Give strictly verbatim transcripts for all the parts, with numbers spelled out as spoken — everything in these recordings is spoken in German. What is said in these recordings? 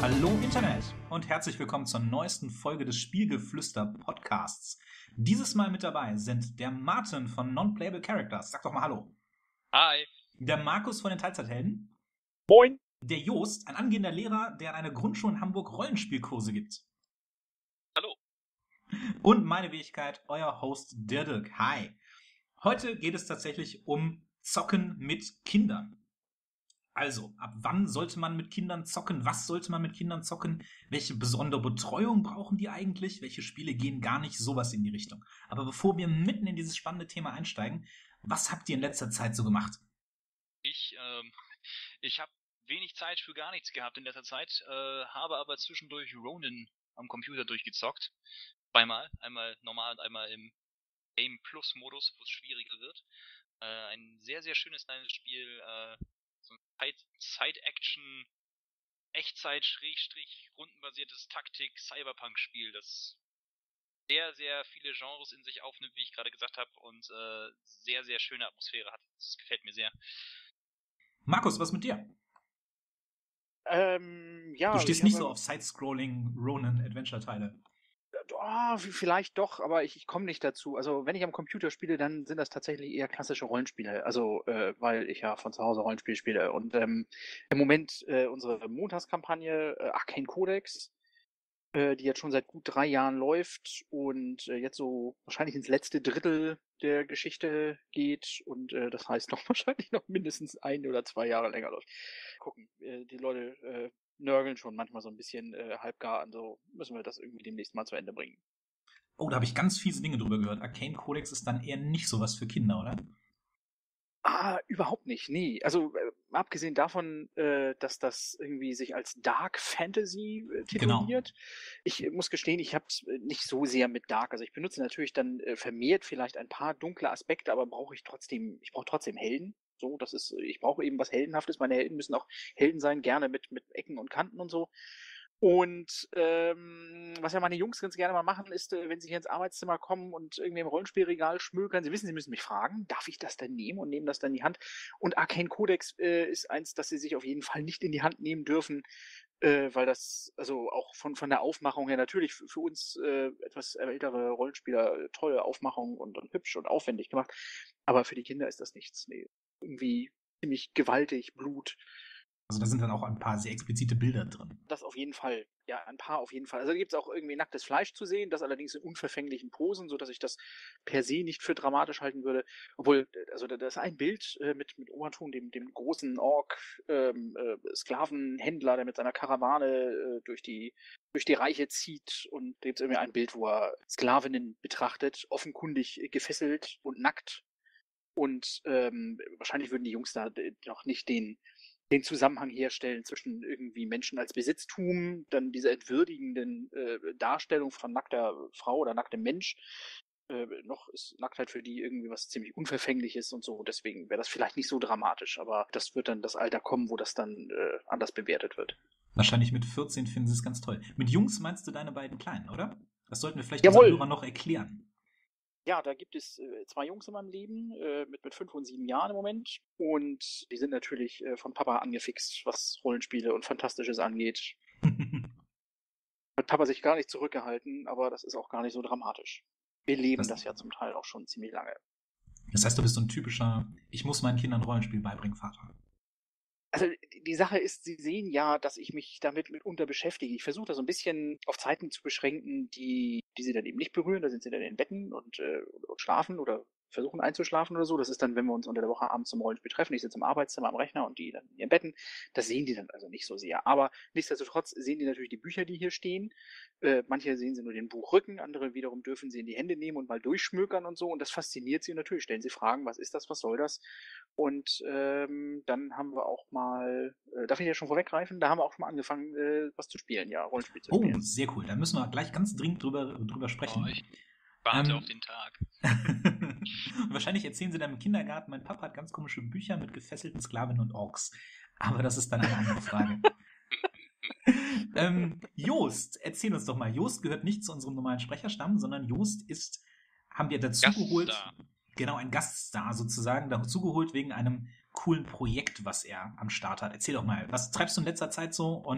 Hallo Internet und herzlich willkommen zur neuesten Folge des Spielgeflüster-Podcasts. Dieses Mal mit dabei sind der Martin von Non-Playable Characters. Sag doch mal Hallo. Hi. Der Markus von den Teilzeithelden. Moin. Der Joost, ein angehender Lehrer, der an einer Grundschule in Hamburg Rollenspielkurse gibt. Hallo. Und meine Wenigkeit, euer Host Dirk. Hi. Heute geht es tatsächlich um Zocken mit Kindern. Also, ab wann sollte man mit Kindern zocken? Was sollte man mit Kindern zocken? Welche besondere Betreuung brauchen die eigentlich? Welche Spiele gehen gar nicht sowas in die Richtung? Aber bevor wir mitten in dieses spannende Thema einsteigen, was habt ihr in letzter Zeit so gemacht? Ich, ähm, ich habe wenig Zeit für gar nichts gehabt in letzter Zeit, äh, habe aber zwischendurch Ronin am Computer durchgezockt. Zweimal, einmal normal und einmal im Game Plus Modus, wo es schwieriger wird. Äh, ein sehr, sehr schönes kleines Spiel, äh, so ein Side-Action, Echtzeit-rundenbasiertes Taktik-Cyberpunk-Spiel, das sehr, sehr viele Genres in sich aufnimmt, wie ich gerade gesagt habe, und äh, sehr, sehr schöne Atmosphäre hat. Das gefällt mir sehr. Markus, was mit dir? Ähm, ja. Du stehst nicht so auf Side-Scrolling Ronin-Adventure-Teile. Oh, vielleicht doch, aber ich, ich komme nicht dazu. Also wenn ich am Computer spiele, dann sind das tatsächlich eher klassische Rollenspiele. Also äh, weil ich ja von zu Hause Rollenspiel spiele. Und ähm, im Moment äh, unsere Montagskampagne äh, Arcane Codex, äh, die jetzt schon seit gut drei Jahren läuft und äh, jetzt so wahrscheinlich ins letzte Drittel der Geschichte geht. Und äh, das heißt noch wahrscheinlich noch mindestens ein oder zwei Jahre länger läuft. Gucken, äh, die Leute äh, nörgeln schon manchmal so ein bisschen äh, halbgar an, so müssen wir das irgendwie demnächst mal zu Ende bringen. Oh, da habe ich ganz fiese Dinge drüber gehört. Arcane Codex ist dann eher nicht sowas für Kinder, oder? Ah, überhaupt nicht, nee. Also äh, abgesehen davon, äh, dass das irgendwie sich als Dark Fantasy äh, tituliert. Genau. Ich äh, muss gestehen, ich habe es nicht so sehr mit Dark. Also ich benutze natürlich dann äh, vermehrt vielleicht ein paar dunkle Aspekte, aber brauche ich trotzdem, ich brauche trotzdem Helden. So, das ist, ich brauche eben was Heldenhaftes. Meine Helden müssen auch Helden sein, gerne mit, mit Ecken und Kanten und so. Und ähm, was ja meine Jungs ganz gerne mal machen, ist, äh, wenn sie hier ins Arbeitszimmer kommen und irgendwie im Rollenspielregal schmökern, sie wissen, sie müssen mich fragen, darf ich das denn nehmen, und nehmen das dann in die Hand. Und Arcane Codex äh, ist eins, das sie sich auf jeden Fall nicht in die Hand nehmen dürfen, äh, weil das, also auch von, von der Aufmachung her natürlich für, für uns äh, etwas ältere Rollenspieler äh, tolle Aufmachung und, und hübsch und aufwendig gemacht. Aber für die Kinder ist das nichts. Nee. Irgendwie ziemlich gewaltig, Blut. Also da sind dann auch ein paar sehr explizite Bilder drin. Das auf jeden Fall. Ja, ein paar auf jeden Fall. Also da gibt es auch irgendwie nacktes Fleisch zu sehen, das allerdings in unverfänglichen Posen, sodass ich das per se nicht für dramatisch halten würde. Obwohl, also da, da ist ein Bild äh, mit, mit Oberton, dem, dem großen Ork, ähm, äh, Sklavenhändler, der mit seiner Karawane äh, durch die durch die Reiche zieht, und da gibt es irgendwie ein Bild, wo er Sklavinnen betrachtet, offenkundig gefesselt und nackt. Und ähm, wahrscheinlich würden die Jungs da noch nicht den den Zusammenhang herstellen zwischen irgendwie Menschen als Besitztum, dann dieser entwürdigenden äh, Darstellung von nackter Frau oder nacktem Mensch. Äh, noch ist Nacktheit für die irgendwie was ziemlich Unverfängliches und so. Deswegen wäre das vielleicht nicht so dramatisch, aber das wird dann das Alter kommen, wo das dann äh, anders bewertet wird. Wahrscheinlich mit vierzehn finden sie es ganz toll. Mit Jungs meinst du deine beiden Kleinen, oder? Das sollten wir vielleicht Jawohl. unseren Hörern noch erklären. Ja, da gibt es äh, zwei Jungs in meinem Leben, äh, mit, mit fünf und sieben Jahren im Moment. Und die sind natürlich äh, von Papa angefixt, was Rollenspiele und Fantastisches angeht. Hat Papa sich gar nicht zurückgehalten, aber das ist auch gar nicht so dramatisch. Wir leben das, das ja zum Teil auch schon ziemlich lange. Das heißt, du bist so ein typischer, ich muss meinen Kindern Rollenspiel beibringen, Vater. Also die Sache ist, sie sehen ja, dass ich mich damit mitunter beschäftige. Ich versuche das so ein bisschen auf Zeiten zu beschränken, die, die sie dann eben nicht berühren. Da sind sie dann in den Betten und, äh, und schlafen oder versuchen einzuschlafen oder so. Das ist dann, wenn wir uns unter der Woche abends zum Rollenspiel treffen. Ich sitze im Arbeitszimmer am Rechner und die dann in ihren Betten. Das sehen die dann also nicht so sehr. Aber nichtsdestotrotz sehen die natürlich die Bücher, die hier stehen. Äh, manche sehen sie nur den Buchrücken, andere wiederum dürfen sie in die Hände nehmen und mal durchschmökern und so. Und das fasziniert sie natürlich. Stellen sie Fragen, was ist das, was soll das? Und ähm, dann haben wir auch mal, äh, darf ich ja schon vorweggreifen, da haben wir auch schon mal angefangen, äh, was zu spielen, ja, Rollenspiel zu spielen. Oh, sehr cool. Da müssen wir gleich ganz dringend drüber, drüber sprechen. Oh, ich warte Ähm, auf den Tag. Wahrscheinlich erzählen sie dann im Kindergarten, mein Papa hat ganz komische Bücher mit gefesselten Sklavinnen und Orks. Aber das ist dann eine andere Frage. ähm, Joost, erzähl uns doch mal. Joost gehört nicht zu unserem normalen Sprecherstamm, sondern Joost ist, haben wir dazu geholt, genau, ein Gaststar sozusagen, dazu geholt wegen einem coolen Projekt, was er am Start hat. Erzähl doch mal, was treibst du in letzter Zeit so und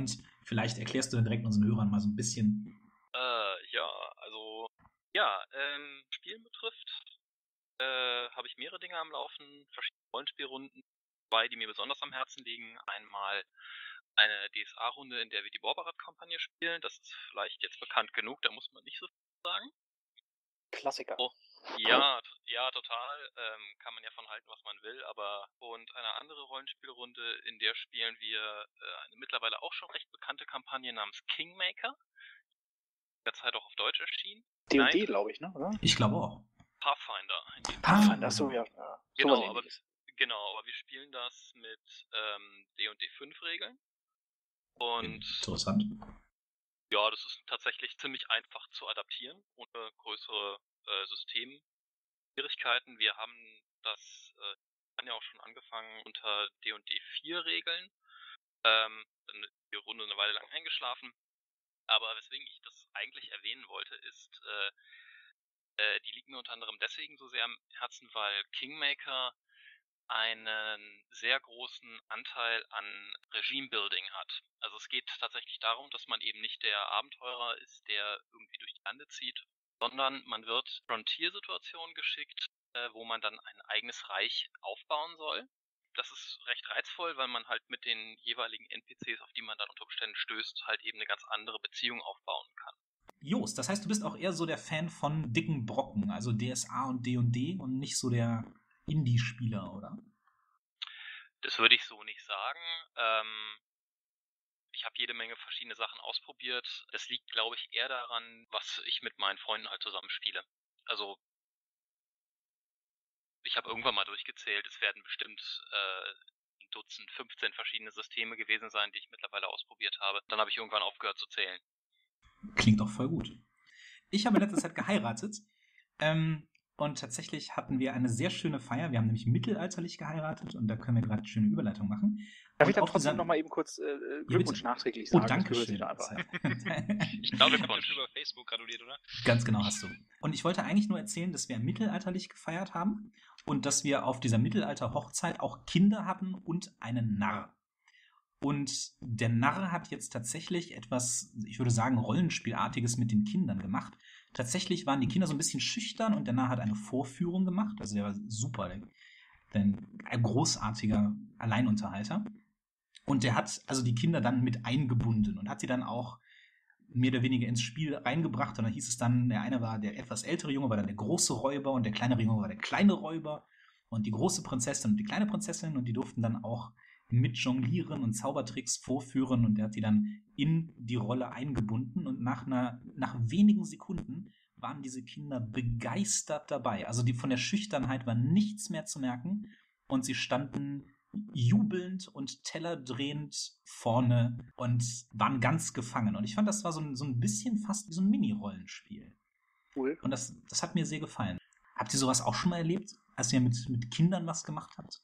Vielleicht erklärst du dann direkt unseren Hörern mal so ein bisschen. Äh, ja, also, ja, ähm, Spielen betrifft, äh, habe ich mehrere Dinge am Laufen, verschiedene Rollenspielrunden, zwei, die mir besonders am Herzen liegen. Einmal eine D S A-Runde, in der wir die Borbarat-Kampagne spielen. Das ist vielleicht jetzt bekannt genug, da muss man nicht so viel sagen. Klassiker. Oh, ja, t- ja, total. Ähm, kann man ja von halten, was man will, aber und eine andere Rollenspielrunde, in der spielen wir äh, eine mittlerweile auch schon recht bekannte Kampagne namens Kingmaker. Der Zeit auch auf Deutsch erschienen. D und D, Nein, glaube ich, ne? Oder? Ich glaube auch. Pathfinder. In dem Pathfinder, so, ja. ja. Genau, Sowas aber, Ähnliches. genau, aber wir spielen das mit ähm, D und D fünf Regeln. Und Interessant. ja, das ist tatsächlich ziemlich einfach zu adaptieren, ohne größere äh, Systemschwierigkeiten. Wir haben das äh, haben ja auch schon angefangen unter D und D vier Regeln. Ähm, dann ist die Runde eine Weile lang eingeschlafen. Aber weswegen ich das eigentlich erwähnen wollte, ist, äh, äh, die liegt mir unter anderem deswegen so sehr am Herzen, weil Kingmaker einen sehr großen Anteil an Regime-Building hat. Also es geht tatsächlich darum, dass man eben nicht der Abenteurer ist, der irgendwie durch die Lande zieht, sondern man wird Frontier-Situationen geschickt, äh, wo man dann ein eigenes Reich aufbauen soll. Das ist recht reizvoll, weil man halt mit den jeweiligen N P Cs, auf die man dann unter Umständen stößt, halt eben eine ganz andere Beziehung aufbauen kann. Jost, das heißt, du bist auch eher so der Fan von dicken Brocken, also D S A und D und D und nicht so der Indie-Spieler, oder? Das würde ich so nicht sagen. Ähm, ich habe jede Menge verschiedene Sachen ausprobiert. Es liegt, glaube ich, eher daran, was ich mit meinen Freunden halt zusammenspiele. Also ich habe irgendwann mal durchgezählt, es werden bestimmt äh, ein Dutzend, fünfzehn verschiedene Systeme gewesen sein, die ich mittlerweile ausprobiert habe. Dann habe ich irgendwann aufgehört zu zählen. Klingt doch voll gut. Ich habe in letzter Zeit geheiratet. Ähm, und tatsächlich hatten wir eine sehr schöne Feier. Wir haben nämlich mittelalterlich geheiratet und da können wir gerade eine schöne Überleitung machen. Darf und ich dann auf trotzdem dieser... nochmal eben kurz äh, Ja, Glückwunsch bitte. nachträglich Oh, sagen? danke Das gehört sich schön. da einfach ein. Ich glaube, ich habe schon über Facebook gratuliert, oder? Ganz genau hast du. Und ich wollte eigentlich nur erzählen, dass wir mittelalterlich gefeiert haben und dass wir auf dieser Mittelalter-Hochzeit auch Kinder hatten und einen Narr. Und der Narr hat jetzt tatsächlich etwas, ich würde sagen, Rollenspielartiges mit den Kindern gemacht. Tatsächlich waren die Kinder so ein bisschen schüchtern und der Narr hat eine Vorführung gemacht. Also der war super, ein großartiger Alleinunterhalter. Und der hat also die Kinder dann mit eingebunden und hat sie dann auch mehr oder weniger ins Spiel reingebracht. Und dann hieß es dann, der eine war der etwas ältere Junge, war dann der große Räuber und der kleinere Junge war der kleine Räuber. Und die große Prinzessin und die kleine Prinzessin und die durften dann auch mit Jonglieren und Zaubertricks vorführen und der hat die dann in die Rolle eingebunden und nach einer, nach wenigen Sekunden waren diese Kinder begeistert dabei. Also die von der Schüchternheit war nichts mehr zu merken und sie standen jubelnd und tellerdrehend vorne und waren ganz gefangen. Und ich fand, das war so ein, so ein bisschen fast wie so ein Mini-Rollenspiel. Cool. Und das, das hat mir sehr gefallen. Habt ihr sowas auch schon mal erlebt, als ihr mit, mit Kindern was gemacht habt?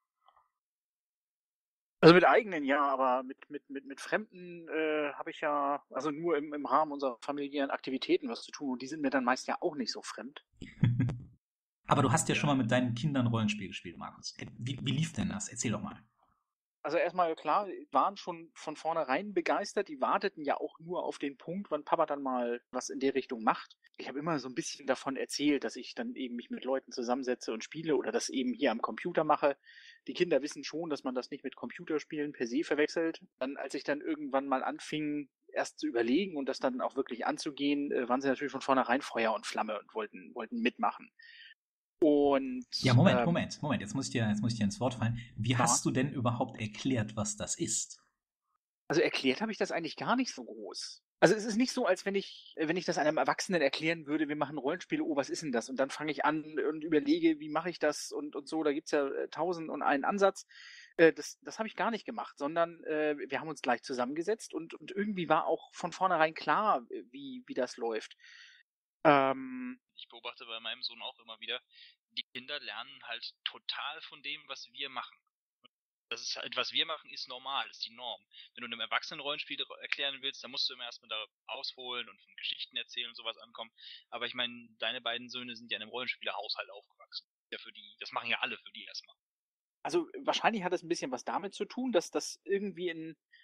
Also mit eigenen ja, aber mit, mit, mit, mit Fremden äh, habe ich ja, also nur im, im Rahmen unserer familiären Aktivitäten was zu tun und die sind mir dann meist ja auch nicht so fremd. Aber du hast ja schon mal mit deinen Kindern Rollenspiel gespielt, Markus. Wie, wie lief denn das? Erzähl doch mal. Also erstmal klar, waren schon von vornherein begeistert. Die warteten ja auch nur auf den Punkt, wann Papa dann mal was in der Richtung macht. Ich habe immer so ein bisschen davon erzählt, dass ich dann eben mich mit Leuten zusammensetze und spiele oder das eben hier am Computer mache. Die Kinder wissen schon, dass man das nicht mit Computerspielen per se verwechselt. Dann, als ich dann irgendwann mal anfing, erst zu überlegen und das dann auch wirklich anzugehen, waren sie natürlich von vornherein Feuer und Flamme und wollten, wollten mitmachen. Und, ja, Moment, ähm, Moment, Moment. Jetzt muss ich dir, jetzt muss ich dir ins Wort fallen. Wie ja. hast du denn überhaupt erklärt, was das ist? Also erklärt habe ich das eigentlich gar nicht so groß. Also es ist nicht so, als wenn ich, wenn ich das einem Erwachsenen erklären würde, wir machen Rollenspiele, oh, was ist denn das? Und dann fange ich an und überlege, wie mache ich das und, und so. Da gibt's ja äh, tausend und einen Ansatz. Äh, das das habe ich gar nicht gemacht, sondern äh, wir haben uns gleich zusammengesetzt und, und irgendwie war auch von vornherein klar, wie, wie das läuft. Ähm, ich beobachte bei meinem Sohn auch immer wieder, die Kinder lernen halt total von dem, was wir machen. Das ist halt, was wir machen, ist normal, ist die Norm. Wenn du einem Erwachsenen-Rollenspiel erklären willst, dann musst du immer erstmal da ausholen und von Geschichten erzählen und sowas ankommen. Aber ich meine, deine beiden Söhne sind ja in einem Rollenspielerhaushalt aufgewachsen. Ja, für die, das machen ja alle für die erstmal. Also wahrscheinlich hat es ein bisschen was damit zu tun, dass das irgendwie ein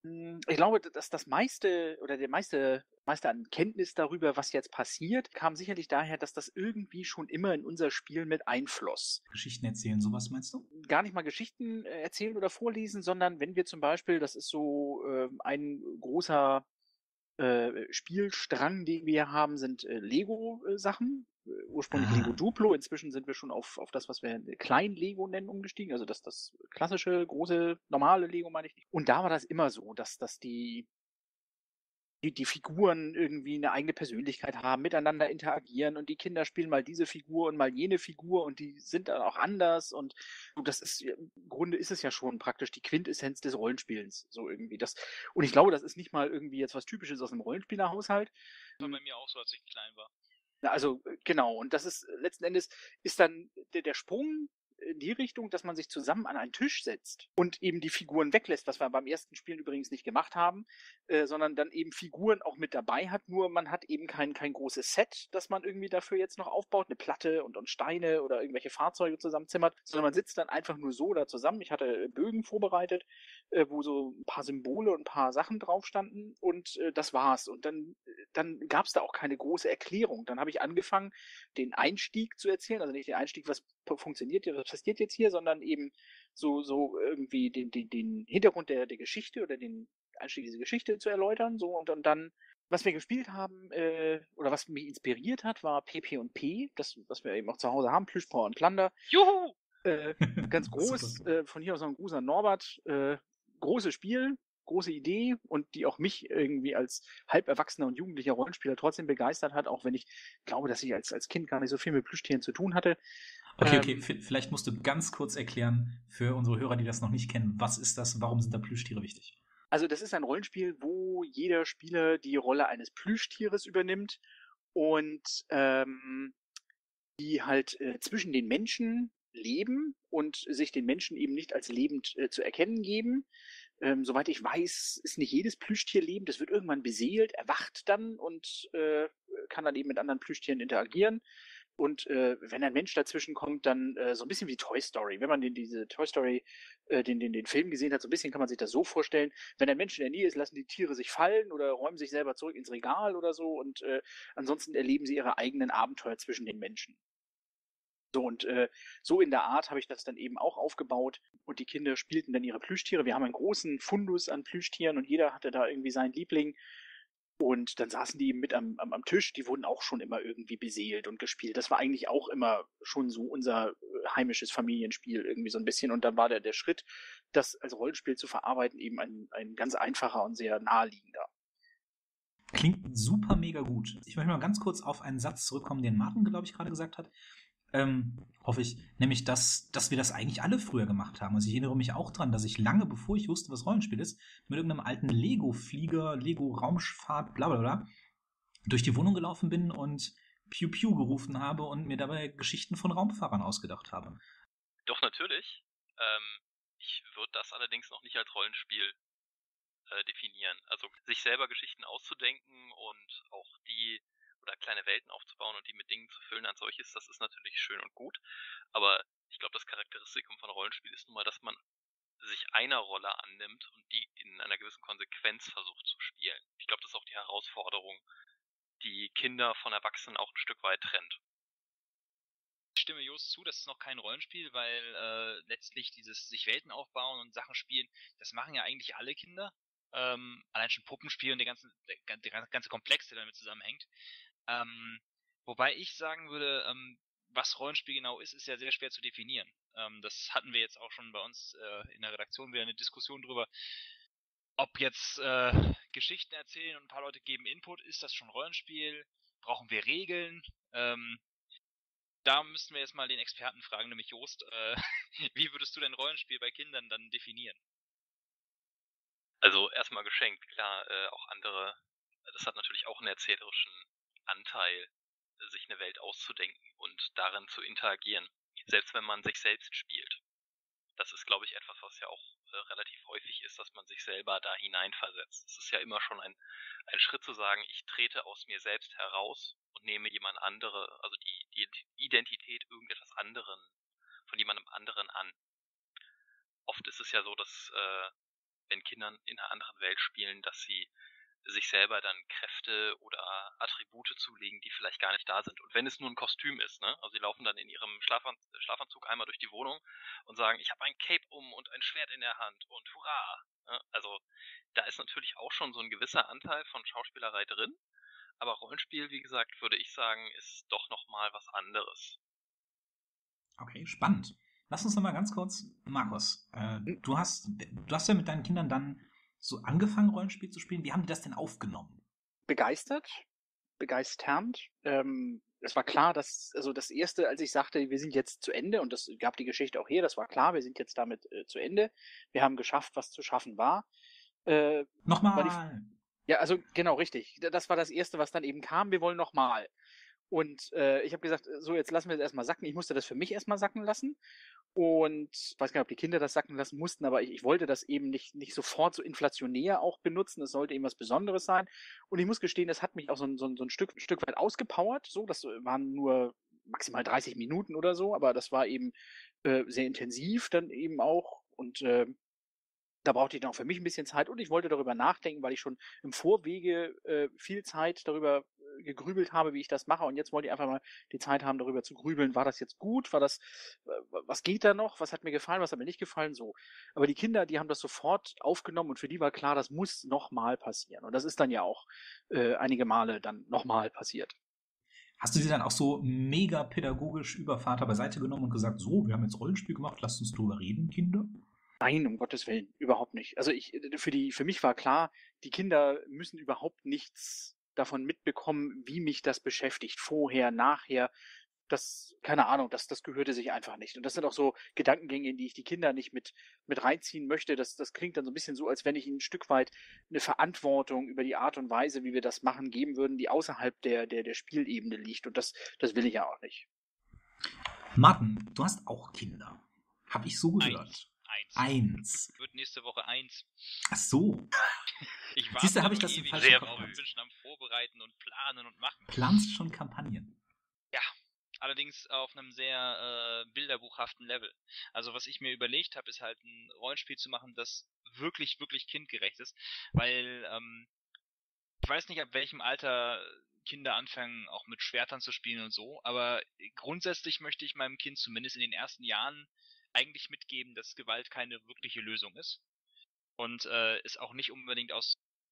Ich glaube, dass das meiste oder der meiste, meiste an Kenntnis darüber, was jetzt passiert, kam sicherlich daher, dass das irgendwie schon immer in unser Spiel mit einfloss. Geschichten erzählen, sowas meinst du? Gar nicht mal Geschichten äh, erzählen oder vorlesen, sondern wenn wir zum Beispiel, das ist so äh, ein großer äh, Spielstrang, den wir haben, sind äh, Lego-Sachen. Äh, ursprünglich Ah. Lego Duplo, inzwischen sind wir schon auf, auf das, was wir Klein-Lego nennen, umgestiegen. Also das, das klassische, große, normale Lego meine ich nicht. Und da war das immer so, dass, dass die, die, die Figuren irgendwie eine eigene Persönlichkeit haben, miteinander interagieren und die Kinder spielen mal diese Figur und mal jene Figur und die sind dann auch anders und so, das ist, im Grunde ist es ja schon praktisch die Quintessenz des Rollenspielens, so irgendwie. Das, und ich glaube, das ist nicht mal irgendwie jetzt was Typisches aus einem Rollenspielerhaushalt. Das war bei mir auch so, als ich klein war. Na, also, äh, genau. Und das ist äh, letzten Endes ist dann der, der Sprung in die Richtung, dass man sich zusammen an einen Tisch setzt und eben die Figuren weglässt, was wir beim ersten Spielen übrigens nicht gemacht haben, äh, sondern dann eben Figuren auch mit dabei hat, nur man hat eben kein, kein großes Set, das man irgendwie dafür jetzt noch aufbaut, eine Platte und, und Steine oder irgendwelche Fahrzeuge zusammenzimmert, sondern man sitzt dann einfach nur so da zusammen. Ich hatte Bögen vorbereitet, äh, wo so ein paar Symbole und ein paar Sachen drauf standen und äh, das war's. Und dann, dann gab es da auch keine große Erklärung. Dann habe ich angefangen, den Einstieg zu erzählen, also nicht den Einstieg, was funktioniert hier, was passiert jetzt hier, sondern eben so, so irgendwie den, den, den Hintergrund der, der Geschichte oder den Einstieg dieser Geschichte zu erläutern, so und, und dann, was wir gespielt haben, äh, oder was mich inspiriert hat, war P P und P, das, was wir eben auch zu Hause haben, Plüsch, Power und Plunder. Juhu! Äh, ganz groß, äh, von hier aus noch ein Gruß an Norbert, äh, großes Spiel, große Idee und die auch mich irgendwie als halb erwachsener und jugendlicher Rollenspieler trotzdem begeistert hat, auch wenn ich glaube, dass ich als, als Kind gar nicht so viel mit Plüschtieren zu tun hatte. Okay, okay, v- vielleicht musst du ganz kurz erklären für unsere Hörer, die das noch nicht kennen, was ist das, warum sind da Plüschtiere wichtig? Also das ist ein Rollenspiel, wo jeder Spieler die Rolle eines Plüschtieres übernimmt und ähm, die halt äh, zwischen den Menschen leben und sich den Menschen eben nicht als lebend äh, zu erkennen geben. Ähm, soweit ich weiß, ist nicht jedes Plüschtier lebend. Es wird irgendwann beseelt, erwacht dann und äh, kann dann eben mit anderen Plüschtieren interagieren. Und äh, wenn ein Mensch dazwischen kommt, dann äh, so ein bisschen wie Toy Story. Wenn man den, diese Toy Story, äh, den, den, den Film gesehen hat, so ein bisschen kann man sich das so vorstellen. Wenn ein Mensch in der Nähe ist, lassen die Tiere sich fallen oder räumen sich selber zurück ins Regal oder so. Und äh, ansonsten erleben sie ihre eigenen Abenteuer zwischen den Menschen. So und äh, so in der Art habe ich das dann eben auch aufgebaut und die Kinder spielten dann ihre Plüschtiere. Wir haben einen großen Fundus an Plüschtieren und jeder hatte da irgendwie seinen Liebling. Und dann saßen die eben mit am, am, am Tisch, die wurden auch schon immer irgendwie beseelt und gespielt. Das war eigentlich auch immer schon so unser äh, heimisches Familienspiel irgendwie so ein bisschen. Und dann war der, der Schritt, das als Rollenspiel zu verarbeiten, eben ein, ein ganz einfacher und sehr naheliegender. Klingt super mega gut. Ich möchte mal ganz kurz auf einen Satz zurückkommen, den Martin, glaube ich, gerade gesagt hat. Ähm, hoffe ich, nämlich, dass, dass wir das eigentlich alle früher gemacht haben. Also ich erinnere mich auch dran, dass ich lange, bevor ich wusste, was Rollenspiel ist, mit irgendeinem alten Lego-Flieger, Lego-Raumfahrt, bla bla bla, durch die Wohnung gelaufen bin und Piu Piu gerufen habe und mir dabei Geschichten von Raumfahrern ausgedacht habe. Doch, natürlich. Ähm, ich würde das allerdings noch nicht als Rollenspiel äh, definieren. Also sich selber Geschichten auszudenken und auch die oder kleine Welten aufzubauen und die mit Dingen zu füllen als solches, das ist natürlich schön und gut. Aber ich glaube, das Charakteristikum von Rollenspiel ist nun mal, dass man sich einer Rolle annimmt und die in einer gewissen Konsequenz versucht zu spielen. Ich glaube, das ist auch die Herausforderung, die Kinder von Erwachsenen auch ein Stück weit trennt. Ich stimme Jost zu, das ist noch kein Rollenspiel, weil äh, letztlich dieses sich Welten aufbauen und Sachen spielen, das machen ja eigentlich alle Kinder. Ähm, allein schon Puppenspiel und der ganze, der, der ganze Komplex, der damit zusammenhängt. Ähm, wobei ich sagen würde, ähm, was Rollenspiel genau ist, ist ja sehr schwer zu definieren. Ähm, das hatten wir jetzt auch schon bei uns äh, in der Redaktion wieder eine Diskussion drüber, ob jetzt äh, Geschichten erzählen und ein paar Leute geben Input, ist das schon Rollenspiel? Brauchen wir Regeln? Ähm, da müssten wir jetzt mal den Experten fragen, nämlich Jost. Äh, wie würdest du dein Rollenspiel bei Kindern dann definieren? Also erstmal geschenkt, klar, äh, auch andere, das hat natürlich auch einen erzählerischen Anteil, sich eine Welt auszudenken und darin zu interagieren, selbst wenn man sich selbst spielt. Das ist, glaube ich, etwas, was ja auch äh, relativ häufig ist, dass man sich selber da hineinversetzt. Es ist ja immer schon ein, ein Schritt zu sagen, ich trete aus mir selbst heraus und nehme jemand andere, also die, die Identität irgendetwas anderen, von jemandem anderen an. Oft ist es ja so, dass äh, wenn Kindern in einer anderen Welt spielen, dass sie sich selber dann Kräfte oder Attribute zulegen, die vielleicht gar nicht da sind. Und wenn es nur ein Kostüm ist, ne? Also sie laufen dann in ihrem Schlafan Schlafanzug einmal durch die Wohnung und sagen, ich habe ein Cape um und ein Schwert in der Hand und hurra! Ne? Also da ist natürlich auch schon so ein gewisser Anteil von Schauspielerei drin, aber Rollenspiel, wie gesagt, würde ich sagen, ist doch nochmal was anderes. Okay, spannend. Lass uns noch mal ganz kurz, Markus, äh, du hast, du hast ja mit deinen Kindern dann so angefangen, Rollenspiel zu spielen. Wie haben die das denn aufgenommen? Begeistert, begeisternd. Ähm, es war klar, dass, also das erste, als ich sagte, wir sind jetzt zu Ende, und das gab die Geschichte auch her, das war klar, wir sind jetzt damit äh, zu Ende. Wir haben geschafft, was zu schaffen war. Äh, war die, Nochmal! ja, also genau, richtig. Das war das erste, was dann eben kam. Wir wollen nochmal. Und äh, ich habe gesagt, so, jetzt lassen wir es erstmal sacken. Ich musste das für mich erstmal sacken lassen. Und ich weiß gar nicht, ob die Kinder das sacken lassen mussten, aber ich, ich wollte das eben nicht, nicht sofort so inflationär auch benutzen. Es sollte eben was Besonderes sein. Und ich muss gestehen, das hat mich auch so ein, so ein, so ein Stück, Stück weit ausgepowert. So, das waren nur maximal dreißig Minuten oder so, aber das war eben äh, sehr intensiv dann eben auch. Und äh, da brauchte ich dann auch für mich ein bisschen Zeit und ich wollte darüber nachdenken, weil ich schon im Vorwege äh, viel Zeit darüber äh, gegrübelt habe, wie ich das mache. Und jetzt wollte ich einfach mal die Zeit haben, darüber zu grübeln. War das jetzt gut? War das, äh, was geht da noch? Was hat mir gefallen? Was hat mir nicht gefallen? So. Aber die Kinder, die haben das sofort aufgenommen und für die war klar, das muss nochmal passieren. Und das ist dann ja auch äh, einige Male dann nochmal passiert. Hast du sie dann auch so mega pädagogisch über Vater beiseite genommen und gesagt, so, wir haben jetzt Rollenspiel gemacht, lasst uns drüber reden, Kinder? Nein, um Gottes Willen, überhaupt nicht. Also ich, für die, für mich war klar, die Kinder müssen überhaupt nichts davon mitbekommen, wie mich das beschäftigt. Vorher, nachher. Das, keine Ahnung, das, das gehörte sich einfach nicht. Und das sind auch so Gedankengänge, in die ich die Kinder nicht mit, mit reinziehen möchte. Das, das klingt dann so ein bisschen so, als wenn ich ihnen ein Stück weit eine Verantwortung über die Art und Weise, wie wir das machen, geben würden, die außerhalb der, der, der Spielebene liegt. Und das, das will ich ja auch nicht. Martin, du hast auch Kinder. Hab ich so gehört. Eins. Eins. Eins. Wird nächste Woche eins. Ach so. Ich war Siehst du, habe ich das im ewig falschen sehr Kopf drauf. Ich bin schon am Vorbereiten und Planen und Machen. Planst schon Kampagnen? Ja, allerdings auf einem sehr äh, bilderbuchhaften Level. Also was ich mir überlegt habe, ist halt ein Rollenspiel zu machen, das wirklich, wirklich kindgerecht ist. Weil, ähm, ich weiß nicht, ab welchem Alter Kinder anfangen, auch mit Schwertern zu spielen und so, aber grundsätzlich möchte ich meinem Kind zumindest in den ersten Jahren eigentlich mitgeben, dass Gewalt keine wirkliche Lösung ist. Und äh, es auch nicht unbedingt aus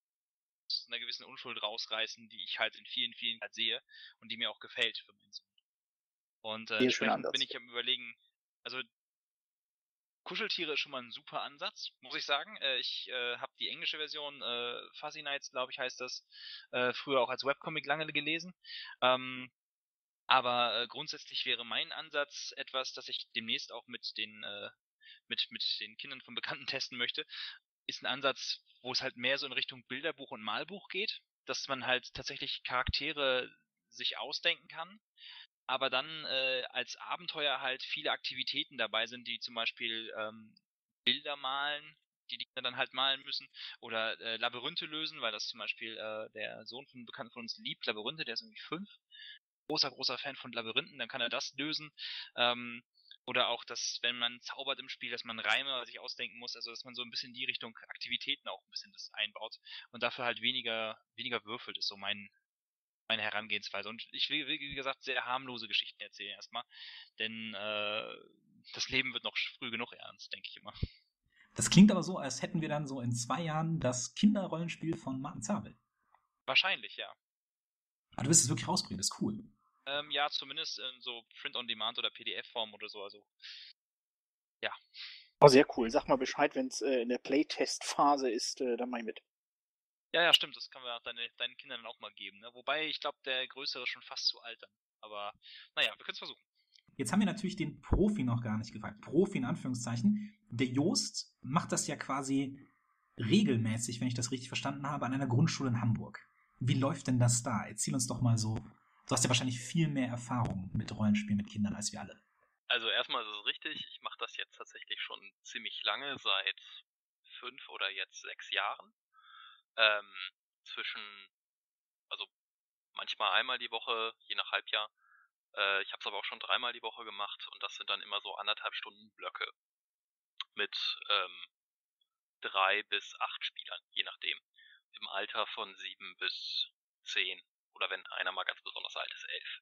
einer gewissen Unschuld rausreißen, die ich halt in vielen, vielen halt sehe und die mir auch gefällt für meinen Sohn. Und äh, Sehr schöner entsprechend Ansatz. bin ich am überlegen, also Kuscheltiere ist schon mal ein super Ansatz, muss ich sagen. Äh, ich äh, habe die englische Version, äh, Fuzzy Nights, glaube ich, heißt das, äh, früher auch als Webcomic lange gelesen. Ähm, aber äh, grundsätzlich wäre mein Ansatz etwas, das ich demnächst auch mit den äh, mit mit den Kindern von Bekannten testen möchte, ist ein Ansatz, wo es halt mehr so in Richtung Bilderbuch und Malbuch geht, dass man halt tatsächlich Charaktere sich ausdenken kann, aber dann äh, als Abenteuer halt viele Aktivitäten dabei sind, die zum Beispiel ähm, Bilder malen, die die Kinder dann halt malen müssen, oder äh, Labyrinthe lösen, weil das zum Beispiel äh, der Sohn von einem Bekannten von uns liebt, Labyrinthe, der ist irgendwie fünf, großer, großer Fan von Labyrinthen, dann kann er das lösen. Ähm, oder auch, dass, wenn man zaubert im Spiel, dass man Reime sich ausdenken muss, also dass man so ein bisschen die Richtung Aktivitäten auch ein bisschen das einbaut und dafür halt weniger, weniger würfelt, ist so mein, meine Herangehensweise. Und ich will, wie gesagt, sehr harmlose Geschichten erzählen erstmal, denn äh, das Leben wird noch früh genug ernst, denke ich immer. Das klingt aber so, als hätten wir dann so in zwei Jahren das Kinderrollenspiel von Martin Zabel. Wahrscheinlich, ja. Aber du wirst es wirklich rausbringen, das ist cool. Ähm, ja, zumindest in so Print-on-Demand oder P D F-Form oder so, also ja. Oh, sehr cool. Sag mal Bescheid, wenn es äh, in der Playtest-Phase ist, äh, dann mach ich mit. Ja, ja, stimmt, das können wir auch deine, deinen Kindern dann auch mal geben. Ne? Wobei, ich glaube, der Größere ist schon fast zu alt dann. Aber naja, wir können es versuchen. Jetzt haben wir natürlich den Profi noch gar nicht gefragt. Profi in Anführungszeichen. Der Joost macht das ja quasi regelmäßig, wenn ich das richtig verstanden habe, an einer Grundschule in Hamburg. Wie läuft denn das da? Erzähl uns doch mal so. Du hast ja wahrscheinlich viel mehr Erfahrung mit Rollenspielen mit Kindern als wir alle. Also erstmal ist es richtig, ich mache das jetzt tatsächlich schon ziemlich lange, seit fünf oder jetzt sechs Jahren. Ähm, zwischen, also manchmal einmal die Woche, je nach Halbjahr. Äh, ich habe es aber auch schon dreimal die Woche gemacht und das sind dann immer so anderthalb Stunden Blöcke mit ähm, drei bis acht Spielern, je nachdem. Im Alter von sieben bis zehn oder wenn einer mal ganz besonders alt ist, elf.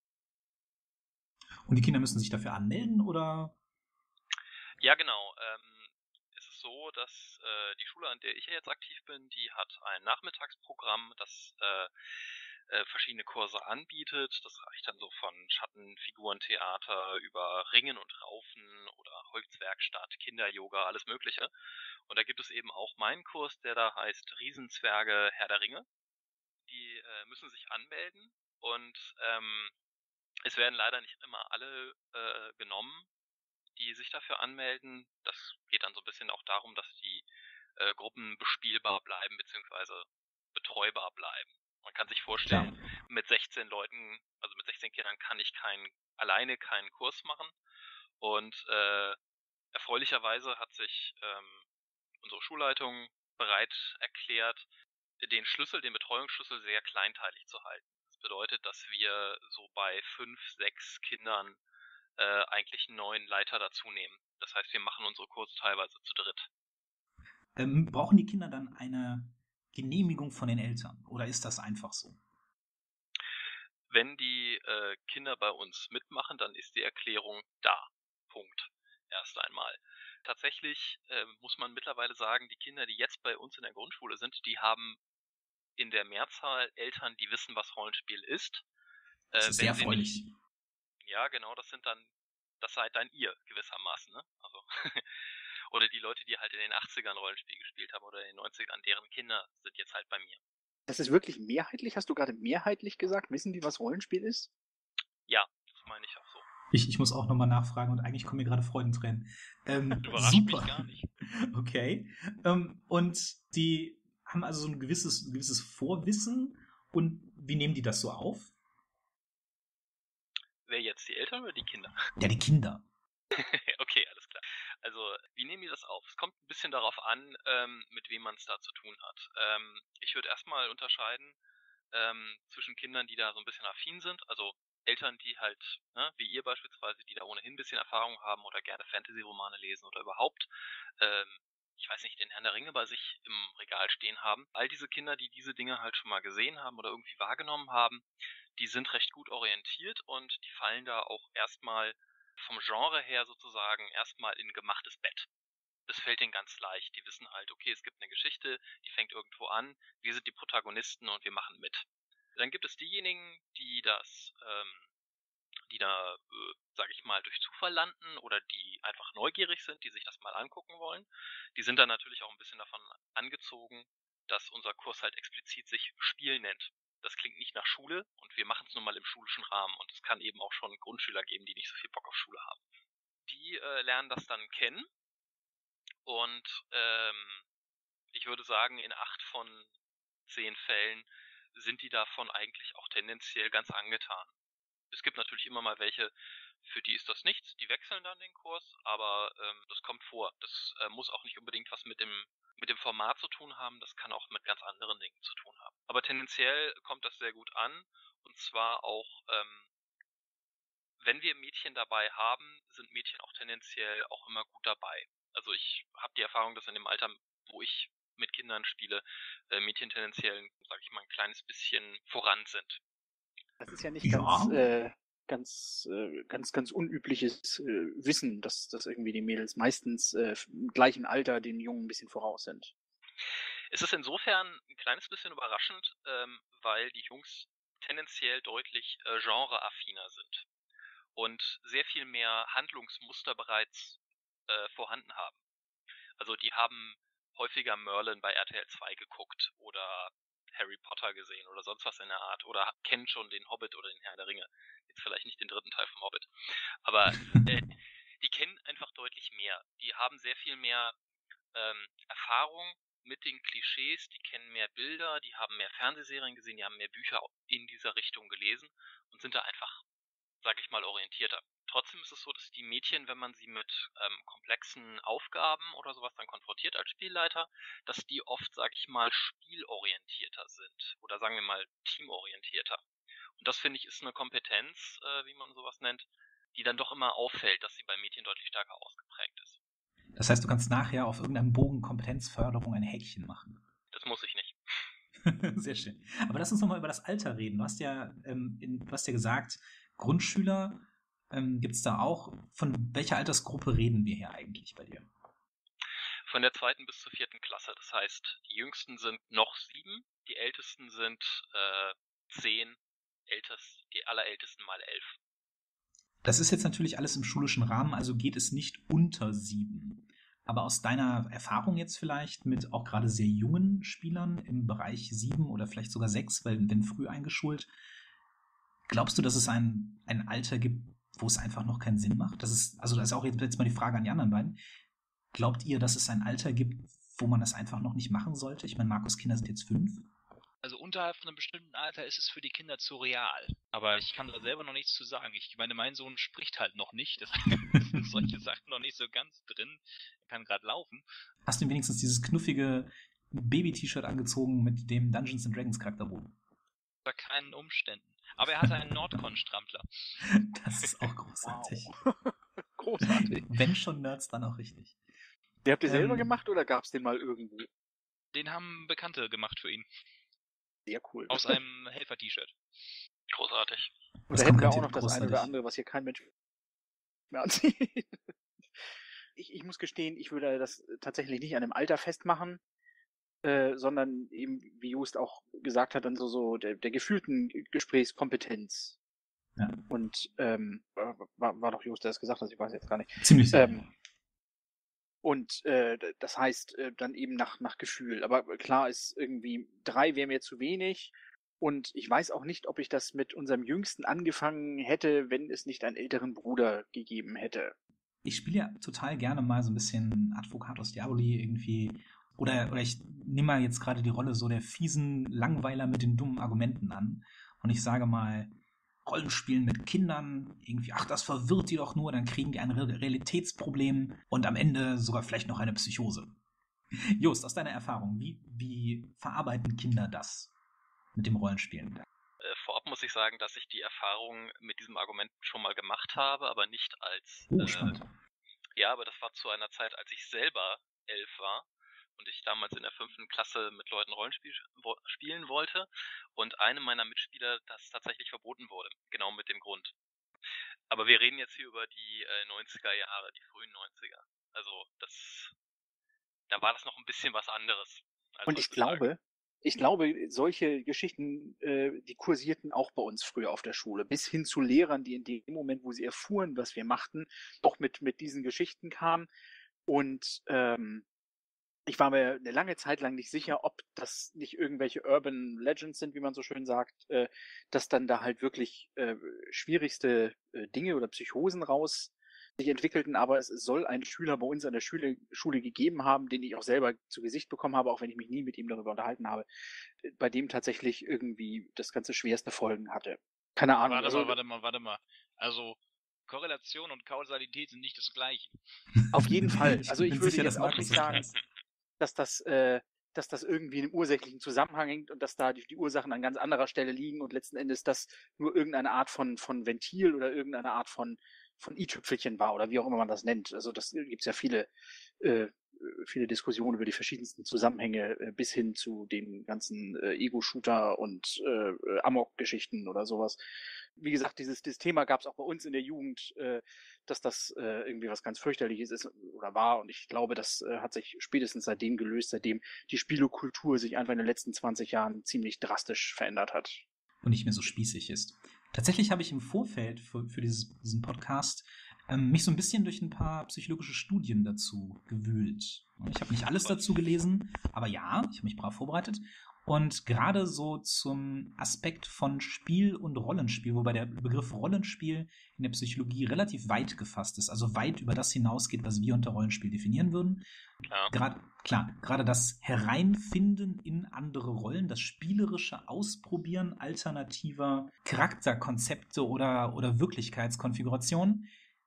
Und die Kinder müssen sich dafür anmelden, oder? Ja, genau. Ähm, es ist so, dass äh, die Schule, an der ich jetzt aktiv bin, die hat ein Nachmittagsprogramm, das äh, äh, verschiedene Kurse anbietet. Das reicht dann so von Schattenfigurentheater über Ringen und Raufen oder Holzwerkstatt, Kinder-Yoga, alles Mögliche. Und da gibt es eben auch meinen Kurs, der da heißt Riesenzwerge Herr der Ringe. Die äh, müssen sich anmelden und ähm, es werden leider nicht immer alle äh, genommen, die sich dafür anmelden. Das geht dann so ein bisschen auch darum, dass die äh, Gruppen bespielbar bleiben bzw. betreubar bleiben. Man kann sich vorstellen, Klar. mit sechzehn Leuten, also mit sechzehn Kindern kann ich keinen, alleine keinen Kurs machen. Und äh, erfreulicherweise hat sich ähm, unsere Schulleitung bereit erklärt, den Schlüssel, den Betreuungsschlüssel sehr kleinteilig zu halten. Das bedeutet, dass wir so bei fünf, sechs Kindern äh, eigentlich einen neuen Leiter dazu nehmen. Das heißt, wir machen unsere Kurse teilweise zu dritt. Ähm, brauchen die Kinder dann eine Genehmigung von den Eltern? Oder ist das einfach so? Wenn die äh, Kinder bei uns mitmachen, dann ist die Erklärung da. Punkt. Erst einmal. Tatsächlich äh, muss man mittlerweile sagen, die Kinder, die jetzt bei uns in der Grundschule sind, die haben in der Mehrzahl Eltern, die wissen, was Rollenspiel ist. Das Äh, ist wenn sehr sie erfreulich. nicht, ja, genau, das sind dann, das seid dann ihr gewissermaßen, ne? Also oder die Leute, die halt in den achtzigern Rollenspiel gespielt haben oder in den neunzigern, deren Kinder sind jetzt halt bei mir. Das ist wirklich mehrheitlich? Hast du gerade mehrheitlich gesagt? Wissen die, was Rollenspiel ist? Ja, das meine ich auch so. Ich, ich muss auch nochmal nachfragen und eigentlich kommen mir gerade Freudentränen. Ähm, Überrascht mich super. gar nicht. Okay. Ähm, und die haben also so ein gewisses, ein gewisses Vorwissen. Und wie nehmen die das so auf? Wer jetzt, die Eltern oder die Kinder? Ja, die Kinder. Okay, alles klar. Also, wie nehmen die das auf? Es kommt ein bisschen darauf an, ähm, mit wem man es da zu tun hat. Ähm, ich würde erstmal unterscheiden ähm, zwischen Kindern, die da so ein bisschen affin sind, also Eltern, die halt, ne, wie ihr beispielsweise, die da ohnehin ein bisschen Erfahrung haben oder gerne Fantasy-Romane lesen oder überhaupt, ähm, ich weiß nicht, den Herrn der Ringe bei sich im Regal stehen haben. All diese Kinder, die diese Dinge halt schon mal gesehen haben oder irgendwie wahrgenommen haben, die sind recht gut orientiert und die fallen da auch erstmal vom Genre her sozusagen erstmal in gemachtes Bett. Das fällt denen ganz leicht. Die wissen halt, okay, es gibt eine Geschichte, die fängt irgendwo an, wir sind die Protagonisten und wir machen mit. Dann gibt es diejenigen, die das, ähm, die da, äh, sage ich mal, durch Zufall landen oder die einfach neugierig sind, die sich das mal angucken wollen. Die sind dann natürlich auch ein bisschen davon angezogen, dass unser Kurs halt explizit sich Spiel nennt. Das klingt nicht nach Schule und wir machen es nun mal im schulischen Rahmen und es kann eben auch schon Grundschüler geben, die nicht so viel Bock auf Schule haben. Die äh, lernen das dann kennen und ähm, ich würde sagen, in acht von zehn Fällen sind die davon eigentlich auch tendenziell ganz angetan. Es gibt natürlich immer mal welche, für die ist das nichts, die wechseln dann den Kurs, aber ähm, das kommt vor. Das äh, muss auch nicht unbedingt was mit dem, mit dem Format zu tun haben, das kann auch mit ganz anderen Dingen zu tun haben. Aber tendenziell kommt das sehr gut an und zwar auch, ähm, wenn wir Mädchen dabei haben, sind Mädchen auch tendenziell auch immer gut dabei. Also ich habe die Erfahrung, dass in dem Alter, wo ich mit Kindern spiele, äh, Mädchen tendenziell, sage ich mal, ein kleines bisschen voran sind. Das ist ja nicht ganz, Ja. äh, ganz, äh, ganz, ganz unübliches äh, Wissen, dass, dass irgendwie die Mädels meistens äh, im gleichen Alter den Jungen ein bisschen voraus sind. Es ist insofern ein kleines bisschen überraschend, ähm, weil die Jungs tendenziell deutlich äh, genreaffiner sind und sehr viel mehr Handlungsmuster bereits äh, vorhanden haben. Also die haben häufiger Merlin bei R T L zwei geguckt oder Harry Potter gesehen oder sonst was in der Art oder kennen schon den Hobbit oder den Herr der Ringe. Jetzt vielleicht nicht den dritten Teil vom Hobbit. Aber äh, die kennen einfach deutlich mehr. Die haben sehr viel mehr ähm, Erfahrung mit den Klischees, die kennen mehr Bilder, die haben mehr Fernsehserien gesehen, die haben mehr Bücher in dieser Richtung gelesen und sind da einfach, sag ich mal, orientierter. Trotzdem ist es so, dass die Mädchen, wenn man sie mit ähm, komplexen Aufgaben oder sowas dann konfrontiert als Spielleiter, dass die oft, sag ich mal, spielorientierter sind oder sagen wir mal teamorientierter. Und das finde ich ist eine Kompetenz, äh, wie man sowas nennt, die dann doch immer auffällt, dass sie bei Mädchen deutlich stärker ausgeprägt ist. Das heißt, du kannst nachher auf irgendeinem Bogen Kompetenzförderung ein Häkchen machen. Das muss ich nicht. Sehr schön. Aber lass uns nochmal über das Alter reden. Du hast ja, ähm, in, du hast ja gesagt, Grundschüler ähm, gibt es da auch. Von welcher Altersgruppe reden wir hier eigentlich bei dir? Von der zweiten bis zur vierten Klasse. Das heißt, die jüngsten sind noch sieben, die ältesten sind äh, zehn, ältest, die allerältesten mal elf. Das ist jetzt natürlich alles im schulischen Rahmen, also geht es nicht unter sieben. Aber aus deiner Erfahrung jetzt vielleicht mit auch gerade sehr jungen Spielern im Bereich sieben oder vielleicht sogar sechs, weil wenn früh eingeschult, glaubst du, dass es ein, ein Alter gibt, wo es einfach noch keinen Sinn macht? Das ist, also das ist auch jetzt, jetzt mal die Frage an die anderen beiden. Glaubt ihr, dass es ein Alter gibt, wo man das einfach noch nicht machen sollte? Ich meine, Markus' Kinder sind jetzt fünf. Also unterhalb von einem bestimmten Alter ist es für die Kinder zu real. Aber ich kann da selber noch nichts zu sagen. Ich meine, mein Sohn spricht halt noch nicht. Das sind solche Sachen noch nicht so ganz drin. Er kann gerade laufen. Hast du ihm wenigstens dieses knuffige Baby-T-Shirt angezogen mit dem Dungeons and Dragons Charakterbogen? Unter keinen Umständen. Aber er hatte einen Nordcon-Strampler. Das ist auch großartig. Wow. Großartig. Wenn schon Nerds, dann auch richtig. Den habt ihr selber Ähm, gemacht oder gab es den mal irgendwo? Den haben Bekannte gemacht für ihn. Sehr cool. Aus einem Helfer-T-Shirt. Großartig. Und das da hätten wir kommt auch noch garantiert das eine oder großartig. andere, was hier kein Mensch mehr anzieht. Ich, ich muss gestehen, ich würde das tatsächlich nicht an einem Alter festmachen, äh, sondern eben, wie Just auch gesagt hat, an so, so der, der gefühlten Gesprächskompetenz. Ja. Und ähm, war, war doch Just, der das gesagt hat, ich weiß jetzt gar nicht. Ziemlich sicher. Ähm, und äh, das heißt äh, dann eben nach, nach Gefühl. Aber klar ist irgendwie, drei wäre mir zu wenig. Und ich weiß auch nicht, ob ich das mit unserem Jüngsten angefangen hätte, wenn es nicht einen älteren Bruder gegeben hätte. Ich spiele ja total gerne mal so ein bisschen Advocatus Diaboli irgendwie. Oder, oder ich nehme mal jetzt gerade die Rolle so der fiesen Langweiler mit den dummen Argumenten an. Und ich sage mal, Rollenspielen mit Kindern, irgendwie, ach, das verwirrt die doch nur, dann kriegen die ein Re- Realitätsproblem und am Ende sogar vielleicht noch eine Psychose. Just, aus deiner Erfahrung, wie, wie verarbeiten Kinder das mit dem Rollenspielen? Äh, vorab muss ich sagen, dass ich die Erfahrung mit diesem Argument schon mal gemacht habe, aber nicht als... Oh, äh, spannend. Ja, aber das war zu einer Zeit, als ich selber elf war und ich damals in der fünften Klasse mit Leuten Rollenspiel wo, spielen wollte und einem meiner Mitspieler das tatsächlich verboten wurde, genau mit dem Grund. Aber wir reden jetzt hier über die äh, neunziger Jahre, die frühen neunziger. Also das, da war das noch ein bisschen was anderes. als Und ich heutzutage. glaube, ich glaube, solche Geschichten, äh, die kursierten auch bei uns früher auf der Schule, bis hin zu Lehrern, die in dem Moment, wo sie erfuhren, was wir machten, auch mit, mit diesen Geschichten kamen. Und ähm, ich war mir eine lange Zeit lang nicht sicher, ob das nicht irgendwelche Urban Legends sind, wie man so schön sagt, äh, dass dann da halt wirklich äh, schwierigste äh, Dinge oder Psychosen raus sich entwickelten, aber es soll einen Schüler bei uns an der Schule, Schule gegeben haben, den ich auch selber zu Gesicht bekommen habe, auch wenn ich mich nie mit ihm darüber unterhalten habe, bei dem tatsächlich irgendwie das ganze schwerste Folgen hatte. Keine Ahnung. Warte also, mal, warte mal, warte mal. Also, Korrelation und Kausalität sind nicht das Gleiche. Auf jeden Fall. Also ich bin würde sicher, jetzt dass auch Markus nicht das sagen, weiß. dass das, äh, dass das irgendwie in einem ursächlichen Zusammenhang hängt und dass da die, die Ursachen an ganz anderer Stelle liegen und letzten Endes das nur irgendeine Art von, von Ventil oder irgendeine Art von, von i-Tüpfelchen war oder wie auch immer man das nennt. Also das gibt es ja viele, äh, viele Diskussionen über die verschiedensten Zusammenhänge äh, bis hin zu den ganzen äh, Ego-Shooter und äh, Amok-Geschichten oder sowas. Wie gesagt, dieses, dieses Thema gab es auch bei uns in der Jugend, äh, dass das äh, irgendwie was ganz fürchterliches ist oder war. Und ich glaube, das äh, hat sich spätestens seitdem gelöst, seitdem die Spielekultur sich einfach in den letzten zwanzig Jahren ziemlich drastisch verändert hat. Und nicht mehr so spießig ist. Tatsächlich habe ich im Vorfeld für, für dieses, diesen Podcast ähm, mich so ein bisschen durch ein paar psychologische Studien dazu gewühlt. Ich habe nicht alles dazu gelesen, aber ja, ich habe mich brav vorbereitet. Und gerade so zum Aspekt von Spiel und Rollenspiel, wobei der Begriff Rollenspiel in der Psychologie relativ weit gefasst ist, also weit über das hinausgeht, was wir unter Rollenspiel definieren würden. Ja. Grad, klar, gerade das Hereinfinden in andere Rollen, das spielerische Ausprobieren alternativer Charakterkonzepte oder, oder Wirklichkeitskonfigurationen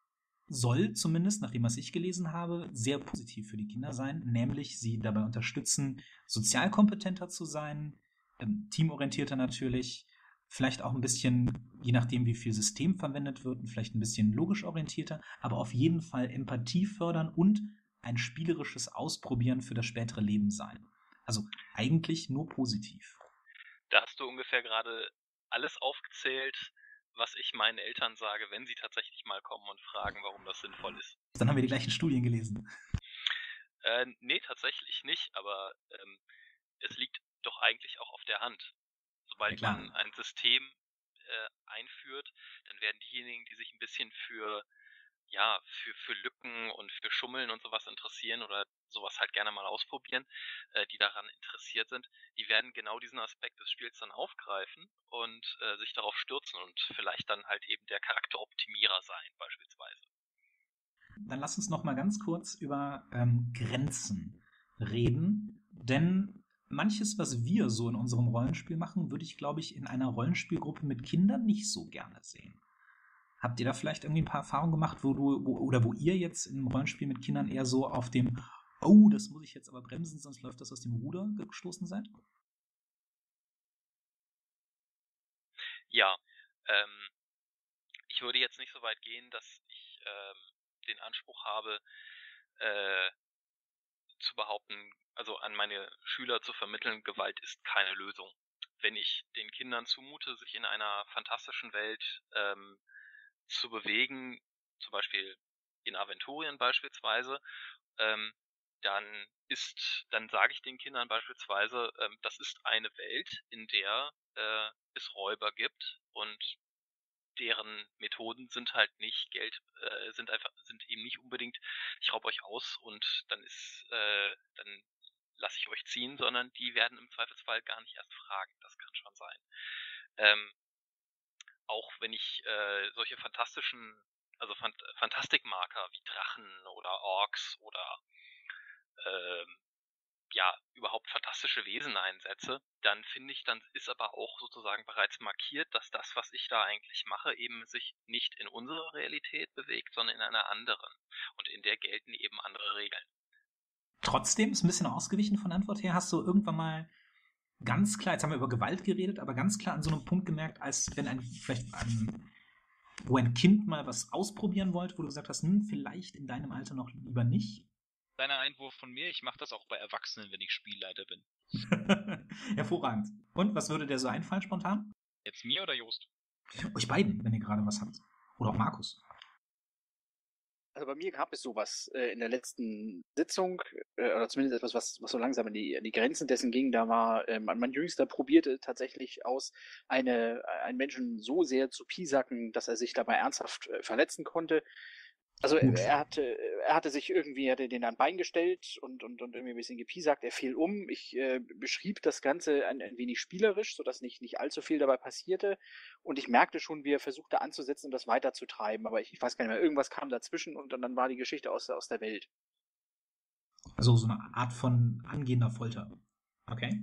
soll zumindest, nach dem, was ich gelesen habe, sehr positiv für die Kinder sein, nämlich sie dabei unterstützen, sozial kompetenter zu sein, ähm, teamorientierter natürlich, vielleicht auch ein bisschen, je nachdem, wie viel System verwendet wird, vielleicht ein bisschen logisch orientierter, aber auf jeden Fall Empathie fördern und ein spielerisches Ausprobieren für das spätere Leben sein. Also eigentlich nur positiv. Da hast du ungefähr gerade alles aufgezählt, was ich meinen Eltern sage, wenn sie tatsächlich mal kommen und fragen, warum das sinnvoll ist. Dann haben wir die gleichen Studien gelesen. Äh, nee, tatsächlich nicht, aber ähm, es liegt doch eigentlich auch auf der Hand. Sobald Ja, man ein System äh, einführt, dann werden diejenigen, die sich ein bisschen für ja, für, für Lücken und für Schummeln und sowas interessieren oder sowas halt gerne mal ausprobieren, äh, die daran interessiert sind, die werden genau diesen Aspekt des Spiels dann aufgreifen und äh, sich darauf stürzen und vielleicht dann halt eben der Charakteroptimierer sein, beispielsweise. Dann lass uns noch mal ganz kurz über ähm, Grenzen reden, denn manches, was wir so in unserem Rollenspiel machen, würde ich, glaube ich, in einer Rollenspielgruppe mit Kindern nicht so gerne sehen. Habt ihr da vielleicht irgendwie ein paar Erfahrungen gemacht, wo du, wo, oder wo ihr jetzt im Rollenspiel mit Kindern eher so auf dem, oh, das muss ich jetzt aber bremsen, sonst läuft das aus dem Ruder gestoßen seid? Ja, ähm, ich würde jetzt nicht so weit gehen, dass ich ähm, den Anspruch habe, äh, zu behaupten, also an meine Schüler zu vermitteln, Gewalt ist keine Lösung. Wenn ich den Kindern zumute, sich in einer fantastischen Welt ähm, zu bewegen, zum Beispiel in Aventurien beispielsweise, ähm, dann ist, dann sage ich den Kindern beispielsweise, ähm, das ist eine Welt, in der äh, es Räuber gibt und deren Methoden sind halt nicht Geld, äh, sind einfach, sind eben nicht unbedingt, ich raub euch aus und dann ist, äh, dann lasse ich euch ziehen, sondern die werden im Zweifelsfall gar nicht erst fragen. Das kann schon sein. Ähm, auch wenn ich äh, solche fantastischen, also Phant Fantastikmarker wie Drachen oder Orks oder ähm, ja, überhaupt fantastische Wesen einsetze, dann finde ich, dann ist aber auch sozusagen bereits markiert, dass das, was ich da eigentlich mache, eben sich nicht in unserer Realität bewegt, sondern in einer anderen. Und in der gelten eben andere Regeln. Trotzdem ist ein bisschen ausgewichen von der Antwort her. Hast du irgendwann mal ganz klar, jetzt haben wir über Gewalt geredet, aber ganz klar an so einem Punkt gemerkt, als wenn ein, vielleicht ein, wo ein Kind mal was ausprobieren wollte, wo du gesagt hast, hm, vielleicht in deinem Alter noch lieber nicht? Kleiner Einwurf von mir, ich mache das auch bei Erwachsenen, wenn ich Spielleiter bin. Hervorragend. Und was würde dir so einfallen spontan? Jetzt mir oder Jost? Euch beiden, wenn ihr gerade was habt. Oder auch Markus. Also bei mir gab es sowas äh, in der letzten Sitzung, äh, oder zumindest etwas, was, was so langsam an die, an die Grenzen dessen ging. Da war, ähm, mein Jüngster probierte tatsächlich aus, eine, einen Menschen so sehr zu piesacken, dass er sich dabei ernsthaft äh, verletzen konnte. Also Gut. er hatte, er hatte sich irgendwie, hatte den an Bein gestellt und, und, und irgendwie ein bisschen gepiesackt, er fiel um. Ich äh, beschrieb das Ganze ein, ein wenig spielerisch, sodass nicht, nicht allzu viel dabei passierte. Und ich merkte schon, wie er versuchte anzusetzen und das weiterzutreiben. Aber ich, ich weiß gar nicht mehr, irgendwas kam dazwischen und dann, dann war die Geschichte aus, aus der Welt. Also so eine Art von angehender Folter. Okay.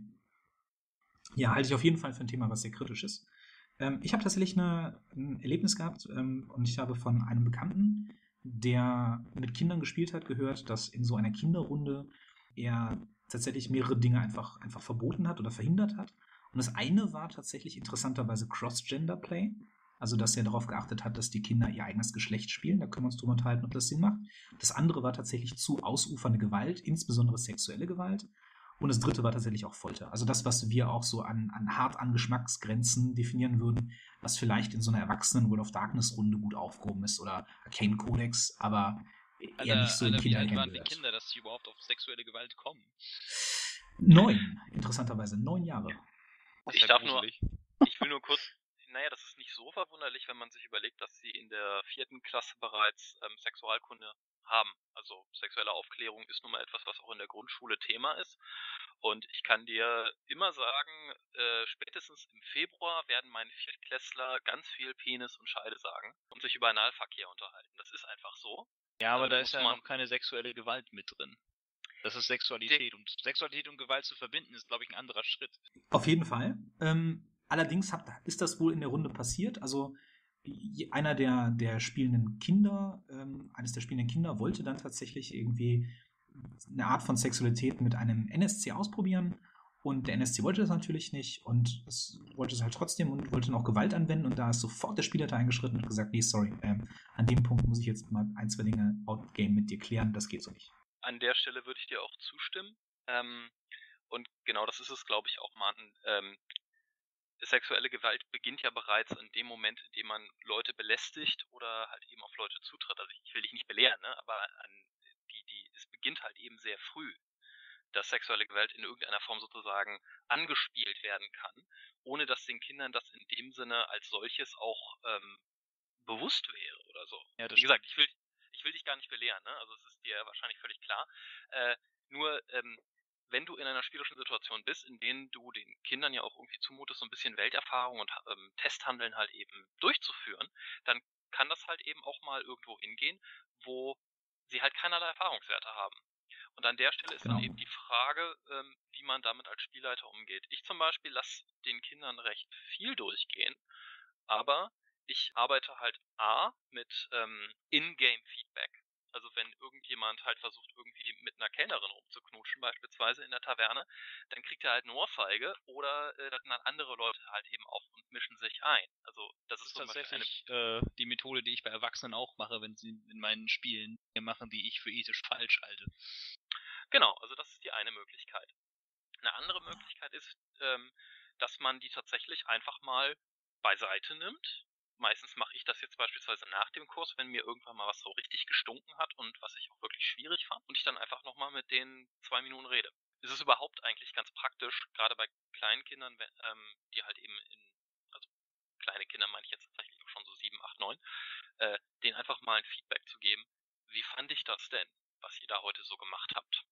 Ja, halte ich auf jeden Fall für ein Thema, was sehr kritisch ist. Ähm, ich habe tatsächlich eine, ein Erlebnis gehabt ähm, und ich habe von einem Bekannten, der mit Kindern gespielt hat, gehört, dass in so einer Kinderrunde er tatsächlich mehrere Dinge einfach, einfach verboten hat oder verhindert hat. Und das eine war tatsächlich interessanterweise Cross-Gender-Play. Also, dass er darauf geachtet hat, dass die Kinder ihr eigenes Geschlecht spielen. Da können wir uns drüber unterhalten, ob das Sinn macht. Das andere war tatsächlich zu ausufernde Gewalt, insbesondere sexuelle Gewalt. Und das dritte war tatsächlich auch Folter. Also das, was wir auch so an, an hart an Geschmacksgrenzen definieren würden, was vielleicht in so einer erwachsenen World of Darkness Runde gut aufgehoben ist oder Arcane Codex, aber eher Alter, nicht so in Alter, wie alt Kinderhände waren die gehört. Kinder, dass sie überhaupt auf sexuelle Gewalt kommen? Neun, interessanterweise, neun Jahre. Das ist Ich ja darf nur, gruselig. ich will nur kurz, naja, das ist nicht so verwunderlich, wenn man sich überlegt, dass sie in der vierten Klasse bereits ähm, Sexualkunde haben. Also sexuelle Aufklärung ist nun mal etwas, was auch in der Grundschule Thema ist. Und ich kann dir immer sagen, äh, spätestens im Februar werden meine Viertklässler ganz viel Penis und Scheide sagen und sich über Analverkehr unterhalten. Das ist einfach so. Ja, aber Äh, da muss ist ja man- noch keine sexuelle Gewalt mit drin. Das ist Sexualität. Und Sexualität und Gewalt zu verbinden, ist, glaube ich, ein anderer Schritt. Auf jeden Fall. Ähm, allerdings hat, ist das wohl in der Runde passiert. Also je- einer der, der spielenden Kinder, ähm, eines der spielenden Kinder wollte dann tatsächlich irgendwie eine Art von Sexualität mit einem N S C ausprobieren. Und der N S C wollte das natürlich nicht und es wollte es halt trotzdem und wollte noch Gewalt anwenden. Und da ist sofort der Spielleiter eingeschritten und hat gesagt, nee, sorry, ähm, an dem Punkt muss ich jetzt mal ein, zwei Dinge outgame mit dir klären, das geht so nicht. an der Stelle würde ich dir auch zustimmen. Ähm, und genau das ist es, glaube ich, auch, Martin. Ähm, sexuelle Gewalt beginnt ja bereits in dem Moment, in dem man Leute belästigt oder halt eben auf Leute zutritt. Also ich will dich nicht belehren, ne? Aber an die, die, es beginnt halt eben sehr früh, dass sexuelle Gewalt in irgendeiner Form sozusagen angespielt werden kann, ohne dass den Kindern das in dem Sinne als solches auch ähm, bewusst wäre oder so. Ja, das Wie gesagt, ich will, ich will dich gar nicht belehren, ne? Also es ist dir wahrscheinlich völlig klar. Äh, nur, ähm, wenn du in einer spielerischen Situation bist, in denen du den Kindern ja auch irgendwie zumutest, so ein bisschen Welterfahrung und ähm, Testhandeln halt eben durchzuführen, dann kann das halt eben auch mal irgendwo hingehen, wo sie halt keinerlei Erfahrungswerte haben. Und an der Stelle ist Genau. dann eben die Frage, ähm, wie man damit als Spielleiter umgeht. Ich zum Beispiel lasse den Kindern recht viel durchgehen, aber ich arbeite halt A mit ähm, In-Game-Feedback. Also wenn irgendjemand halt versucht, irgendwie mit einer Kellnerin rumzuknutschen, beispielsweise in der Taverne, dann kriegt er halt eine Ohrfeige oder äh, dann andere Leute halt eben auf und mischen sich ein. Also das Das ist ist zum Beispiel eine... tatsächlich äh, die Methode, die ich bei Erwachsenen auch mache, wenn sie in meinen Spielen Dinge machen, die ich für ethisch falsch halte. Genau, also das ist die eine Möglichkeit. Eine andere Möglichkeit ist, ähm, dass man die tatsächlich einfach mal beiseite nimmt. Meistens mache ich das jetzt beispielsweise nach dem Kurs, wenn mir irgendwann mal was so richtig gestunken hat und was ich auch wirklich schwierig fand und ich dann einfach nochmal mit denen zwei Minuten rede. Es ist überhaupt eigentlich ganz praktisch, gerade bei kleinen Kindern, ähm, die halt eben in, also kleine Kinder meine ich jetzt tatsächlich auch schon so sieben, acht, neun, äh, denen einfach mal ein Feedback zu geben. Wie fand ich das denn, was ihr da heute so gemacht habt?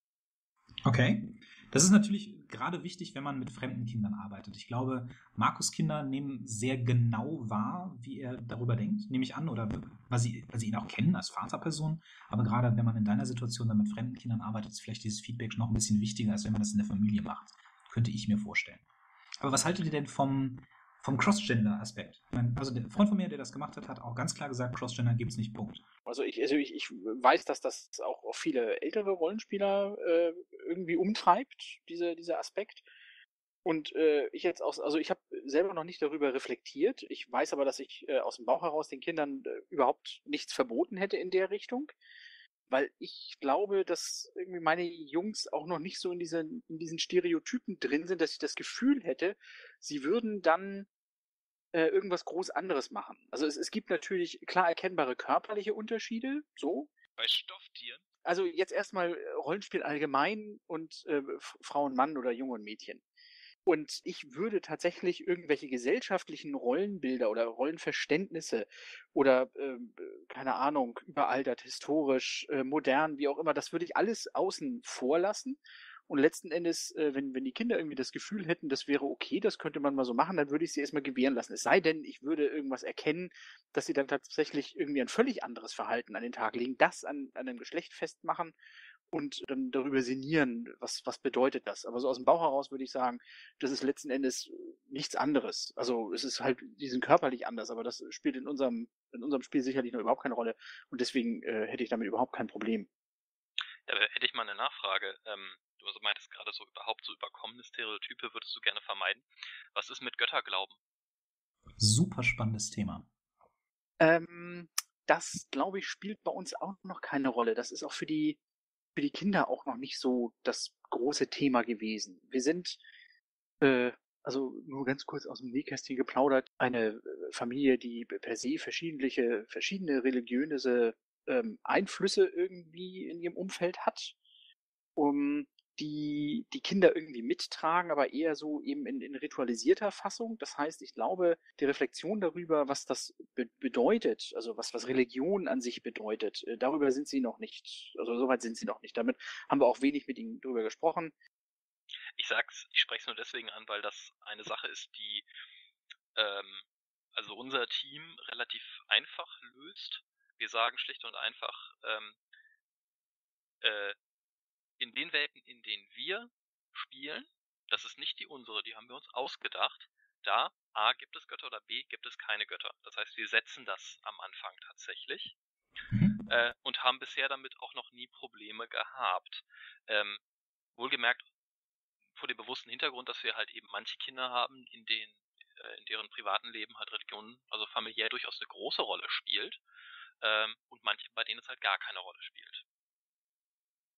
Okay. Das ist natürlich gerade wichtig, wenn man mit fremden Kindern arbeitet. Ich glaube, Markus' Kinder nehmen sehr genau wahr, wie er darüber denkt, nehme ich an, oder weil sie, weil sie ihn auch kennen als Vaterperson. Aber gerade wenn man in deiner Situation dann mit fremden Kindern arbeitet, ist vielleicht dieses Feedback noch ein bisschen wichtiger, als wenn man das in der Familie macht. Könnte ich mir vorstellen. Aber was haltet ihr denn vom, vom Cross-Gender-Aspekt? Ich meine, also der Freund von mir, der das gemacht hat, hat auch ganz klar gesagt, Cross-Gender gibt es nicht, Punkt. Also ich, also ich, ich weiß, dass das auch, auch viele ältere Rollenspieler äh, irgendwie umtreibt, diese, dieser Aspekt. Und äh, ich jetzt auch, also ich habe selber noch nicht darüber reflektiert. Ich weiß aber, dass ich äh, aus dem Bauch heraus den Kindern äh, überhaupt nichts verboten hätte in der Richtung. Weil ich glaube, dass irgendwie meine Jungs auch noch nicht so in diesen, in diesen Stereotypen drin sind, dass ich das Gefühl hätte, sie würden dann äh, irgendwas groß anderes machen. Also es, es gibt natürlich klar erkennbare körperliche Unterschiede, so. Bei Stofftieren? Also jetzt erstmal Rollenspiel allgemein und äh, Frauen, Mann oder Junge und Mädchen. Und ich würde tatsächlich irgendwelche gesellschaftlichen Rollenbilder oder Rollenverständnisse oder, äh, keine Ahnung, überaltert, historisch, äh, modern, wie auch immer, das würde ich alles außen vor lassen. Und letzten Endes, äh, wenn, wenn die Kinder irgendwie das Gefühl hätten, das wäre okay, das könnte man mal so machen, dann würde ich sie erstmal gewähren lassen. Es sei denn, ich würde irgendwas erkennen, dass sie dann tatsächlich irgendwie ein völlig anderes Verhalten an den Tag legen, das an, an einem Geschlecht festmachen und dann darüber sinnieren, was, was bedeutet das. Aber so aus dem Bauch heraus würde ich sagen, das ist letzten Endes nichts anderes. Also es ist halt, die sind körperlich anders, aber das spielt in unserem, in unserem Spiel sicherlich noch überhaupt keine Rolle und deswegen äh, hätte ich damit überhaupt kein Problem. Da hätte ich mal eine Nachfrage. Ähm, du also meintest gerade so überhaupt so überkommene Stereotype würdest du gerne vermeiden. Was ist mit Götterglauben? Super spannendes Thema. Ähm, das, glaube ich, spielt bei uns auch noch keine Rolle. Das ist auch für die, für die Kinder auch noch nicht so das große Thema gewesen. Wir sind, äh, also nur ganz kurz aus dem Nähkästchen geplaudert, eine Familie, die per se verschiedene, verschiedene religiöse ähm, Einflüsse irgendwie in ihrem Umfeld hat, um die die Kinder irgendwie mittragen, aber eher so eben in, in ritualisierter Fassung. Das heißt, ich glaube, die Reflexion darüber, was das be bedeutet, also was, was Religion an sich bedeutet, äh, darüber sind sie noch nicht, also soweit sind sie noch nicht. Damit haben wir auch wenig mit ihnen drüber gesprochen. Ich sag's, ich spreche es nur deswegen an, weil das eine Sache ist, die ähm, also unser Team relativ einfach löst. Wir sagen schlicht und einfach, ähm, äh, in den Welten, in denen wir spielen, das ist nicht die unsere, die haben wir uns ausgedacht. Da A gibt es Götter oder B gibt es keine Götter. Das heißt, wir setzen das am Anfang tatsächlich Mhm. äh, und haben bisher damit auch noch nie Probleme gehabt. Ähm, wohlgemerkt vor dem bewussten Hintergrund, dass wir halt eben manche Kinder haben, in denen äh, in deren privaten Leben halt Religion, also familiär durchaus eine große Rolle spielt ähm, und manche, bei denen es halt gar keine Rolle spielt.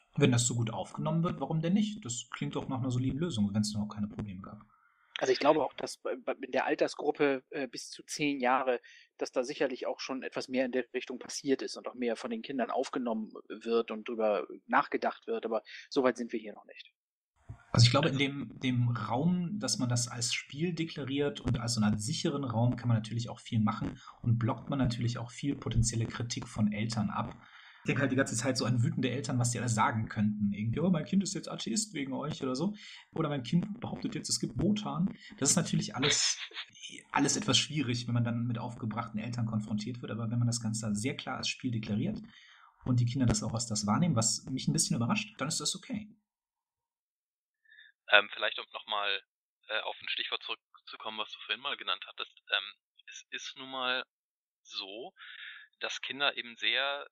Wenn das so gut aufgenommen wird, warum denn nicht? Das klingt doch nach einer soliden Lösung, wenn es noch keine Probleme gab. Also ich glaube auch, dass in der Altersgruppe äh, bis zu zehn Jahre, dass da sicherlich auch schon etwas mehr in der Richtung passiert ist und auch mehr von den Kindern aufgenommen wird und drüber nachgedacht wird, aber so weit sind wir hier noch nicht. Also ich glaube, in dem, dem Raum, dass man das als Spiel deklariert und als so einen sicheren Raum, kann man natürlich auch viel machen und blockt man natürlich auch viel potenzielle Kritik von Eltern ab. Ich denke halt die ganze Zeit so an wütende Eltern, was die alles sagen könnten. Irgendwie, oh, mein Kind ist jetzt Atheist wegen euch oder so. Oder mein Kind behauptet jetzt, es gibt Wotan. Das ist natürlich alles, alles etwas schwierig, wenn man dann mit aufgebrachten Eltern konfrontiert wird. Aber wenn man das Ganze sehr klar als Spiel deklariert und die Kinder das auch als das wahrnehmen, was mich ein bisschen überrascht, dann ist das okay. Ähm, vielleicht um nochmal äh, auf ein Stichwort zurückzukommen, was du vorhin mal genannt hattest. Ähm, es ist nun mal so, dass Kinder eben sehr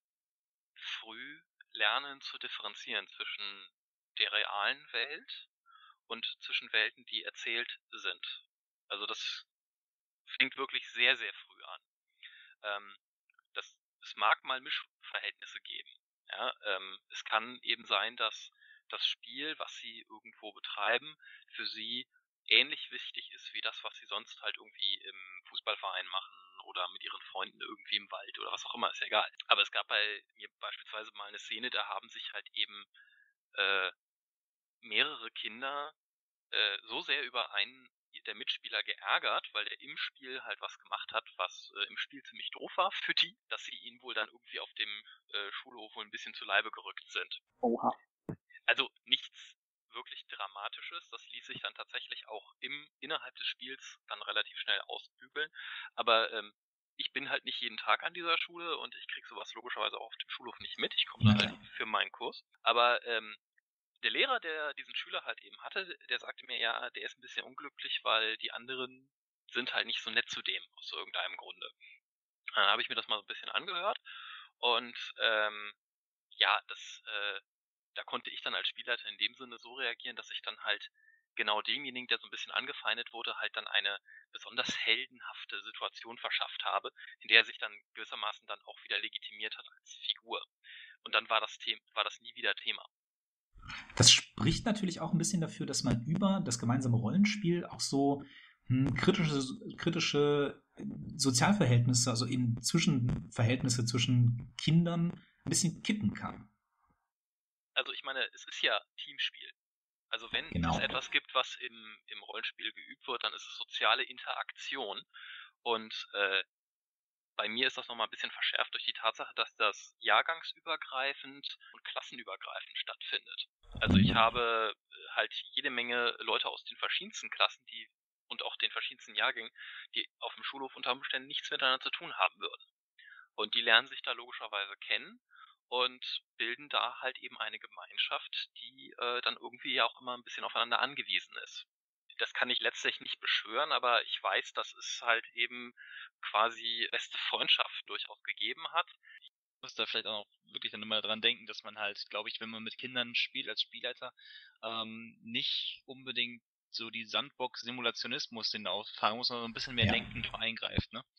früh lernen zu differenzieren zwischen der realen Welt und zwischen Welten, die erzählt sind. Also das fängt wirklich sehr, sehr früh an. Ähm, das, es mag mal Mischverhältnisse geben. Ja? Ähm, es kann eben sein, dass das Spiel, was sie irgendwo betreiben, für sie ähnlich wichtig ist wie das, was sie sonst halt irgendwie im Fußballverein machen oder mit ihren Freunden irgendwie im Wald oder was auch immer, ist ja egal. Aber es gab bei mir beispielsweise mal eine Szene, da haben sich halt eben äh, mehrere Kinder äh, so sehr über einen der Mitspieler geärgert, weil der im Spiel halt was gemacht hat, was äh, im Spiel ziemlich doof war für die, dass sie ihn wohl dann irgendwie auf dem äh, Schulhof wohl ein bisschen zu Leibe gerückt sind. Oha. Also nichts wirklich Dramatisches, das ließ sich dann tatsächlich auch im innerhalb des Spiels dann relativ schnell ausbügeln, aber ähm, ich bin halt nicht jeden Tag an dieser Schule und ich krieg sowas logischerweise auch auf dem Schulhof nicht mit, ich komme Ja, halt für meinen Kurs, aber ähm, der Lehrer, der diesen Schüler halt eben hatte, der sagte mir, ja, der ist ein bisschen unglücklich, weil die anderen sind halt nicht so nett zu dem, aus irgendeinem Grunde. Dann habe ich mir das mal so ein bisschen angehört und ähm, ja, das, äh, da konnte ich dann als Spielleiter in dem Sinne so reagieren, dass ich dann halt genau demjenigen, der so ein bisschen angefeindet wurde, halt dann eine besonders heldenhafte Situation verschafft habe, in der er sich dann gewissermaßen dann auch wieder legitimiert hat als Figur. Und dann war das Thema, war das nie wieder Thema. Das spricht natürlich auch ein bisschen dafür, dass man über das gemeinsame Rollenspiel auch so hm, kritische, kritische Sozialverhältnisse, also eben Zwischenverhältnisse zwischen Kindern ein bisschen kitten kann. Also ich meine, es ist ja Teamspiel. Also wenn Genau. es etwas gibt, was im, im Rollenspiel geübt wird, dann ist es soziale Interaktion. Und äh, bei mir ist das nochmal ein bisschen verschärft durch die Tatsache, dass das jahrgangsübergreifend und klassenübergreifend stattfindet. Also ich habe halt jede Menge Leute aus den verschiedensten Klassen, die und auch den verschiedensten Jahrgängen, die auf dem Schulhof unter Umständen nichts miteinander zu tun haben würden. Und die lernen sich da logischerweise kennen und bilden da halt eben eine Gemeinschaft, die äh, dann irgendwie ja auch immer ein bisschen aufeinander angewiesen ist. Das kann ich letztlich nicht beschwören, aber ich weiß, dass es halt eben quasi beste Freundschaft durchaus gegeben hat. Ich muss da vielleicht auch wirklich dann immer dran denken, dass man halt, glaube ich, wenn man mit Kindern spielt als Spielleiter, ähm, nicht unbedingt so die Sandbox-Simulationismus den auffangen muss, sondern so ein bisschen mehr Ja. denken eingreift, ne?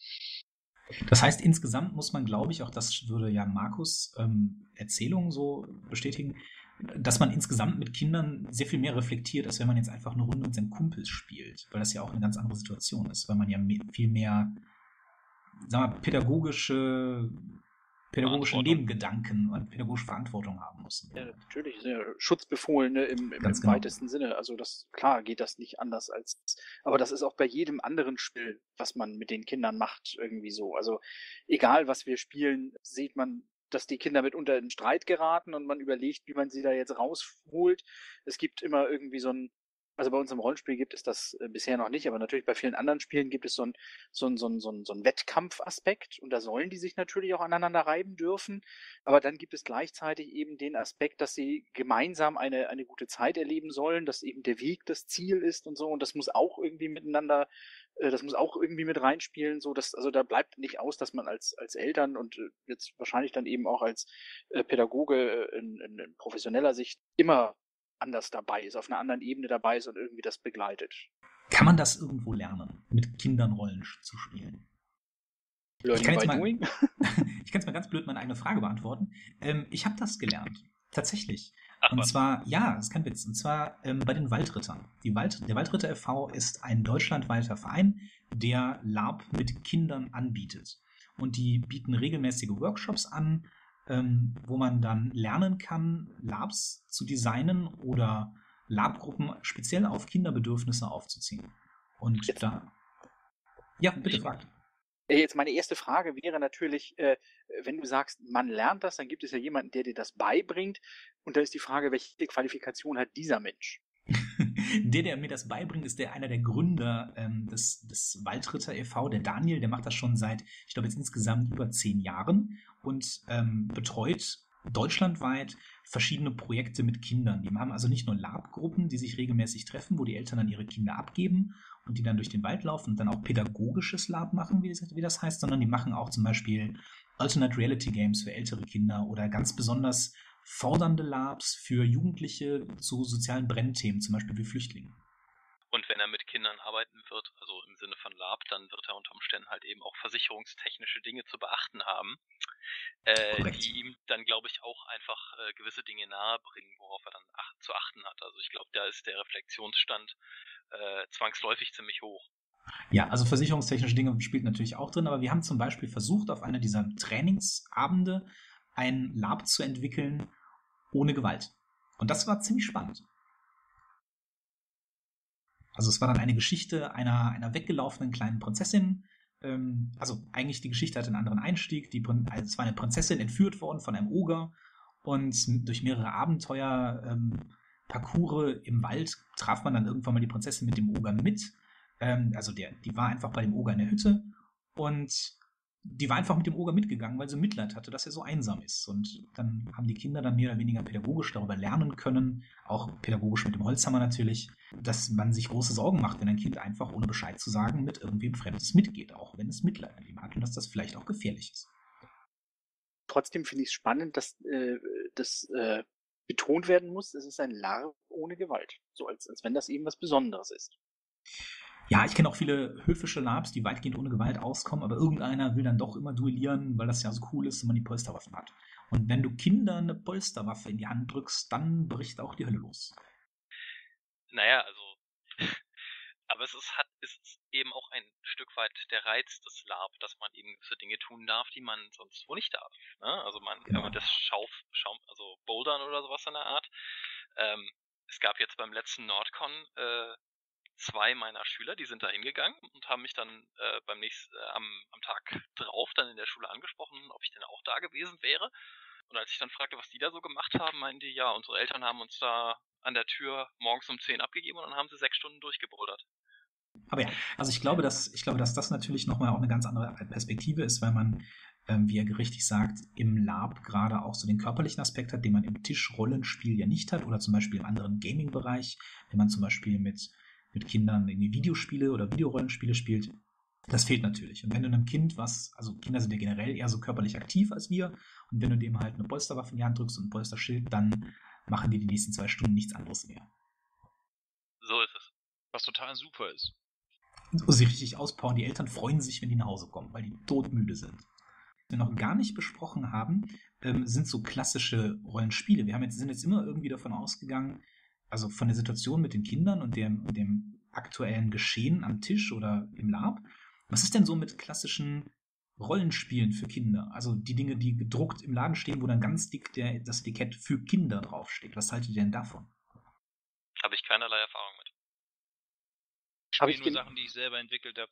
Das heißt, insgesamt muss man, glaube ich, auch das würde ja Markus ähm, Erzählung so bestätigen, dass man insgesamt mit Kindern sehr viel mehr reflektiert, als wenn man jetzt einfach eine Runde mit seinen Kumpels spielt, weil das ja auch eine ganz andere Situation ist, weil man ja me- viel mehr, sagen wir, pädagogische, pädagogische Verantwortung. Nebengedanken und pädagogische Verantwortung haben muss. Ja, natürlich, sehr Schutzbefohlene im, im, Ganz im genau. weitesten Sinne. Also das, klar, geht das nicht anders als, aber das ist auch bei jedem anderen Spiel, was man mit den Kindern macht, irgendwie so. Also egal, was wir spielen, sieht man, dass die Kinder mitunter in Streit geraten und man überlegt, wie man sie da jetzt rausholt. Es gibt immer irgendwie so ein, also bei uns im Rollenspiel gibt es das äh, bisher noch nicht, aber natürlich bei vielen anderen Spielen gibt es so ein, so ein, so ein, so ein, so ein Wettkampfaspekt und da sollen die sich natürlich auch aneinander reiben dürfen. Aber dann gibt es gleichzeitig eben den Aspekt, dass sie gemeinsam eine, eine gute Zeit erleben sollen, dass eben der Weg das Ziel ist und so. Und das muss auch irgendwie miteinander, äh, das muss auch irgendwie mit reinspielen. So, dass, also da bleibt nicht aus, dass man als, als Eltern und äh, jetzt wahrscheinlich dann eben auch als äh, Pädagoge äh, in, in, in professioneller Sicht immer anders dabei ist, auf einer anderen Ebene dabei ist und irgendwie das begleitet. Kann man das irgendwo lernen, mit Kindern Rollen zu spielen? Learning Ich kann jetzt by mal, doing. ich kann jetzt mal ganz blöd meine eigene Frage beantworten. Ähm, ich habe das gelernt. Tatsächlich. Ach Und was. zwar, ja, das ist kein Witz, und zwar ähm, bei den Waldrittern. Die Wald, der Waldritter e V ist ein deutschlandweiter Verein, der LARP mit Kindern anbietet. Und die bieten regelmäßige Workshops an, ähm, wo man dann lernen kann, LARPs zu designen oder LARP-Gruppen speziell auf Kinderbedürfnisse aufzuziehen. Und Jetzt- da. Ja, bitte Ich- fragt. Äh, Jetzt meine erste Frage wäre natürlich, äh, wenn du sagst, man lernt das, dann gibt es ja jemanden, der dir das beibringt. Und da ist die Frage, welche Qualifikation hat dieser Mensch? Der, der mir das beibringt, ist der einer der Gründer ähm, des, des Waldritter e V, der Daniel, der macht das schon seit, ich glaube jetzt insgesamt über zehn Jahren und ähm, betreut deutschlandweit verschiedene Projekte mit Kindern. Die haben also nicht nur LARP-Gruppen, die sich regelmäßig treffen, wo die Eltern dann ihre Kinder abgeben und die dann durch den Wald laufen und dann auch pädagogisches LARP machen, wie das, wie das heißt, sondern die machen auch zum Beispiel Alternate Reality Games für ältere Kinder oder ganz besonders fordernde LARPs für Jugendliche zu sozialen Brennthemen, zum Beispiel wie Flüchtlinge. Und wenn er mit Kindern arbeiten wird, also im Sinne von LARP, dann wird er unter Umständen halt eben auch versicherungstechnische Dinge zu beachten haben, äh, Korrekt. die ihm dann, glaube ich, auch einfach äh, gewisse Dinge nahebringen, worauf er dann ach zu achten hat. Also ich glaube, da ist der Reflexionsstand äh, zwangsläufig ziemlich hoch. Ja, also versicherungstechnische Dinge spielt natürlich auch drin, aber wir haben zum Beispiel versucht, auf einer dieser Trainingsabende ein LARP zu entwickeln ohne Gewalt. Und das war ziemlich spannend. Also es war dann eine Geschichte einer, einer weggelaufenen kleinen Prinzessin. Ähm, also eigentlich die Geschichte hatte einen anderen Einstieg. Die, also es war eine Prinzessin entführt worden von einem Oger und durch mehrere Abenteuer ähm, Parcours im Wald traf man dann irgendwann mal die Prinzessin mit dem Oger mit. Ähm, also der, die war einfach bei dem Oger in der Hütte und die war einfach mit dem Oger mitgegangen, weil sie Mitleid hatte, dass er so einsam ist. Und dann haben die Kinder dann mehr oder weniger pädagogisch darüber lernen können, auch pädagogisch mit dem Holzhammer natürlich, dass man sich große Sorgen macht, wenn ein Kind einfach ohne Bescheid zu sagen mit irgendwem Fremdes mitgeht, auch wenn es Mitleid mit ihm hat und dass das vielleicht auch gefährlich ist. Trotzdem finde ich es spannend, dass äh, das äh, betont werden muss, es ist ein LARP ohne Gewalt. So als, als wenn das eben was Besonderes ist. Ja, ich kenne auch viele höfische LARPs, die weitgehend ohne Gewalt auskommen, aber irgendeiner will dann doch immer duellieren, weil das ja so cool ist und man die Polsterwaffen hat. Und wenn du Kindern eine Polsterwaffe in die Hand drückst, dann bricht auch die Hölle los. Naja, also, aber es ist, hat, ist eben auch ein Stück weit der Reiz des LARP, dass man eben gewisse Dinge tun darf, die man sonst wo nicht darf. Ne? Also man, Genau. wenn man das Schauf, Schaum, also Bouldern oder sowas in der Art. Ähm, es gab jetzt beim letzten Nordcon äh, zwei meiner Schüler, die sind da hingegangen und haben mich dann äh, beim nächsten, äh, am, am Tag drauf dann in der Schule angesprochen, ob ich denn auch da gewesen wäre. Und als ich dann fragte, was die da so gemacht haben, meinten die, ja, unsere Eltern haben uns da an der Tür morgens um zehn abgegeben und dann haben sie sechs Stunden durchgebouldert. Aber ja, also ich glaube, dass, ich glaube, dass das natürlich nochmal auch eine ganz andere Perspektive ist, weil man, ähm, wie er richtig sagt, im LARP gerade auch so den körperlichen Aspekt hat, den man im Tischrollenspiel ja nicht hat oder zum Beispiel im anderen Gaming-Bereich, wenn man zum Beispiel mit, mit Kindern irgendwie Videospiele oder Videorollenspiele spielt. Das fehlt natürlich. Und wenn du einem Kind was, also Kinder sind ja generell eher so körperlich aktiv als wir, und wenn du dem halt eine Polsterwaffe in die Hand drückst und ein Polsterschild, dann machen die die nächsten zwei Stunden nichts anderes mehr. So ist es. Was total super ist. So sie richtig auspowern. Die Eltern freuen sich, wenn die nach Hause kommen, weil die todmüde sind. Was wir noch gar nicht besprochen haben, ähm, sind so klassische Rollenspiele. Wir haben jetzt, sind jetzt immer irgendwie davon ausgegangen, also von der Situation mit den Kindern und dem, dem aktuellen Geschehen am Tisch oder im LARP. Was ist denn so mit klassischen Rollenspielen für Kinder? Also die Dinge, die gedruckt im Laden stehen, wo dann ganz dick der, das Etikett für Kinder draufsteht. Was haltet ihr denn davon? Habe ich keinerlei Erfahrung mit. Ich Hab spiele ich nur gen- Sachen, die ich selber entwickelt habe.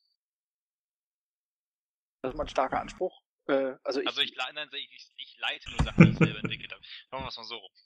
Das ist mal ein starker Anspruch. Äh, also ich, Also ich, le- nein, ich, ich, ich leite nur Sachen, die ich selber entwickelt habe. Machen wir es mal so rum.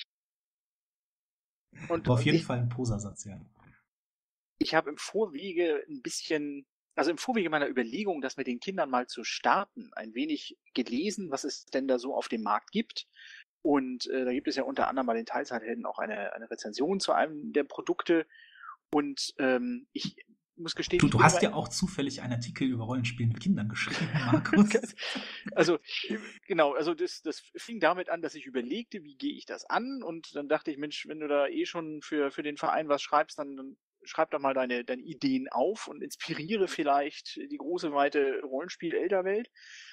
und, Aber auf und jeden ich, Fall ein Posersatz, ja. ich habe im Vorwege ein bisschen, also im Vorwege meiner Überlegung, das mit den Kindern mal zu starten, ein wenig gelesen, was es denn da so auf dem Markt gibt. Und äh, da gibt es ja unter anderem bei den Teilzeithelden auch eine, eine Rezension zu einem der Produkte. Und ähm, ich muss gestehen, Du, ich du bin hast immer- ja auch zufällig einen Artikel über Rollenspielen mit Kindern geschrieben, Markus. Also, äh, genau, also das, das fing damit an, dass ich überlegte, wie gehe ich das an? Und dann dachte ich, Mensch, wenn du da eh schon für, für den Verein was schreibst, dann, dann schreib doch mal deine, deine Ideen auf und inspiriere vielleicht die große, weite Rollenspiel-Elterwelt.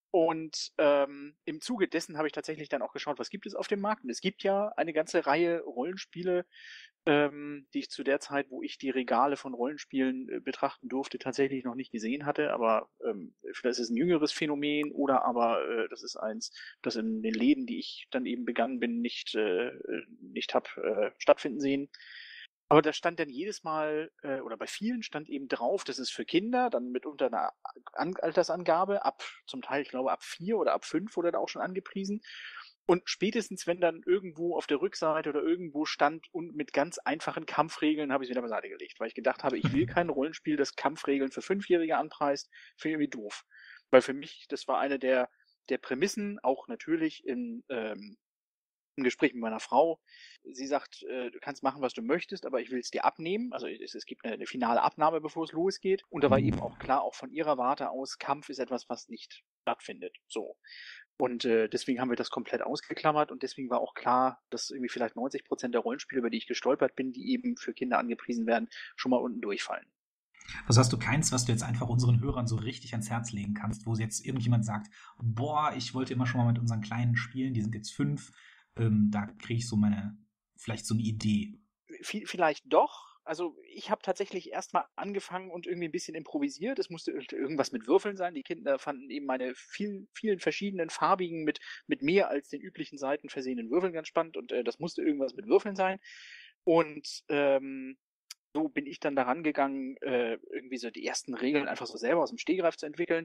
Und ähm, im Zuge dessen habe ich tatsächlich dann auch geschaut, was gibt es auf dem Markt. Und es gibt ja eine ganze Reihe Rollenspiele, ähm, die ich zu der Zeit, wo ich die Regale von Rollenspielen äh, betrachten durfte, tatsächlich noch nicht gesehen hatte. Aber ähm, vielleicht ist es ein jüngeres Phänomen oder aber äh, das ist eins, das in den Läden, die ich dann eben begangen bin, nicht, äh, nicht hab äh, stattfinden sehen. Aber da stand dann jedes Mal, äh, oder bei vielen stand eben drauf, das ist für Kinder, dann mitunter eine An Altersangabe, ab, zum Teil, ich glaube, ab vier oder ab fünf wurde da auch schon angepriesen. Und spätestens, wenn dann irgendwo auf der Rückseite oder irgendwo stand und mit ganz einfachen Kampfregeln, habe ich es wieder beiseite gelegt, weil ich gedacht habe, ich will kein Rollenspiel, das Kampfregeln für Fünfjährige anpreist, finde ich irgendwie doof. Weil für mich, das war eine der, der Prämissen, auch natürlich in, ähm, im Gespräch mit meiner Frau. Sie sagt, äh, du kannst machen, was du möchtest, aber ich will es dir abnehmen. Also es, es gibt eine, eine finale Abnahme, bevor es losgeht. Und da war eben auch klar, auch von ihrer Warte aus, Kampf ist etwas, was nicht stattfindet. So. Und äh, deswegen haben wir das komplett ausgeklammert und deswegen war auch klar, dass irgendwie vielleicht neunzig Prozent der Rollenspiele, über die ich gestolpert bin, die eben für Kinder angepriesen werden, schon mal unten durchfallen. Also hast du keins, was du jetzt einfach unseren Hörern so richtig ans Herz legen kannst, wo jetzt irgendjemand sagt, boah, ich wollte immer schon mal mit unseren Kleinen spielen, die sind jetzt fünf, ähm, da kriege ich so meine, vielleicht so eine Idee. V- vielleicht doch. Also ich habe tatsächlich erstmal angefangen und irgendwie ein bisschen improvisiert. Es musste irgendwas mit Würfeln sein. Die Kinder fanden eben meine vielen, vielen verschiedenen farbigen, mit, mit mehr als den üblichen Seiten versehenen Würfeln ganz spannend und äh, das musste irgendwas mit Würfeln sein. Und ähm, so bin ich dann daran gegangen, äh, irgendwie so die ersten Regeln einfach so selber aus dem Stegreif zu entwickeln.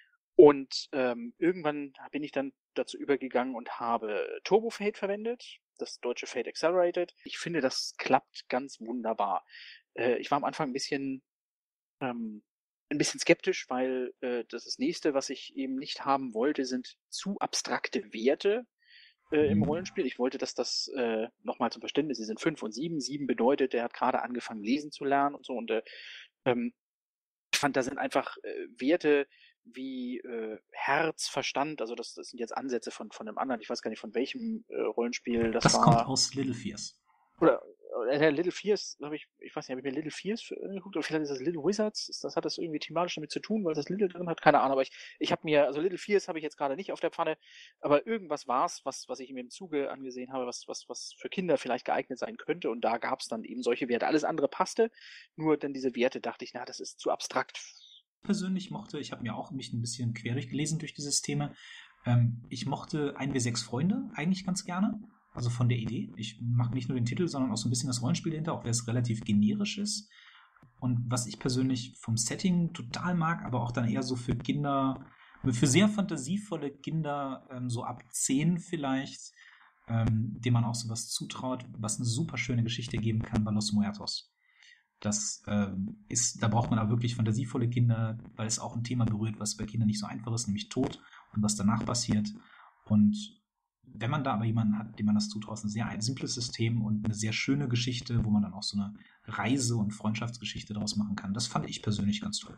Und ähm, irgendwann bin ich dann dazu übergegangen und habe Turbo Fate verwendet, das deutsche Fate Accelerated. Ich finde, das klappt ganz wunderbar. Äh, ich war am Anfang ein bisschen, ähm, ein bisschen skeptisch, weil äh, das, das nächste, was ich eben nicht haben wollte, sind zu abstrakte Werte äh, im Mhm. Rollenspiel. Ich wollte, dass das äh, nochmal zum Verständnis, sie sind fünf und sieben. Sieben bedeutet, der hat gerade angefangen, lesen zu lernen und so. Und äh, ähm, ich fand, da sind einfach äh, Werte wie äh, Herz, Verstand, also das, das sind jetzt Ansätze von, von einem anderen, ich weiß gar nicht, von welchem äh, Rollenspiel das, Das kommt war. aus Little Fears. Oder äh, Little Fears, habe ich, ich weiß nicht, habe ich mir Little Fears geguckt, oder vielleicht ist das Little Wizards, ist, das hat das irgendwie thematisch damit zu tun, weil das Little drin hat, keine Ahnung, aber ich, ich habe mir, also Little Fears habe ich jetzt gerade nicht auf der Pfanne, aber irgendwas war es, was, was ich mir im Zuge angesehen habe, was, was, was für Kinder vielleicht geeignet sein könnte und da gab es dann eben solche Werte. Alles andere passte, nur dann diese Werte dachte ich, na, das ist zu abstrakt. Persönlich mochte, ich habe mir auch mich ein bisschen quer durchgelesen durch die Systeme, ähm, ich mochte ein W sechs Freunde eigentlich ganz gerne. Also von der Idee. Ich mag nicht nur den Titel, sondern auch so ein bisschen das Rollenspiel dahinter, auch wenn es relativ generisch ist. Und was ich persönlich vom Setting total mag, aber auch dann eher so für Kinder, für sehr fantasievolle Kinder, ähm, so ab zehn vielleicht, ähm, dem man auch sowas zutraut, was eine super schöne Geschichte geben kann, war Los Muertos. Das ähm, ist, da braucht man aber wirklich fantasievolle Kinder, weil es auch ein Thema berührt, was bei Kindern nicht so einfach ist, nämlich Tod und was danach passiert. Und wenn man da aber jemanden hat, dem man das zutraut, ein sehr ein simples System und eine sehr schöne Geschichte, wo man dann auch so eine Reise- und Freundschaftsgeschichte daraus machen kann, das fand ich persönlich ganz toll.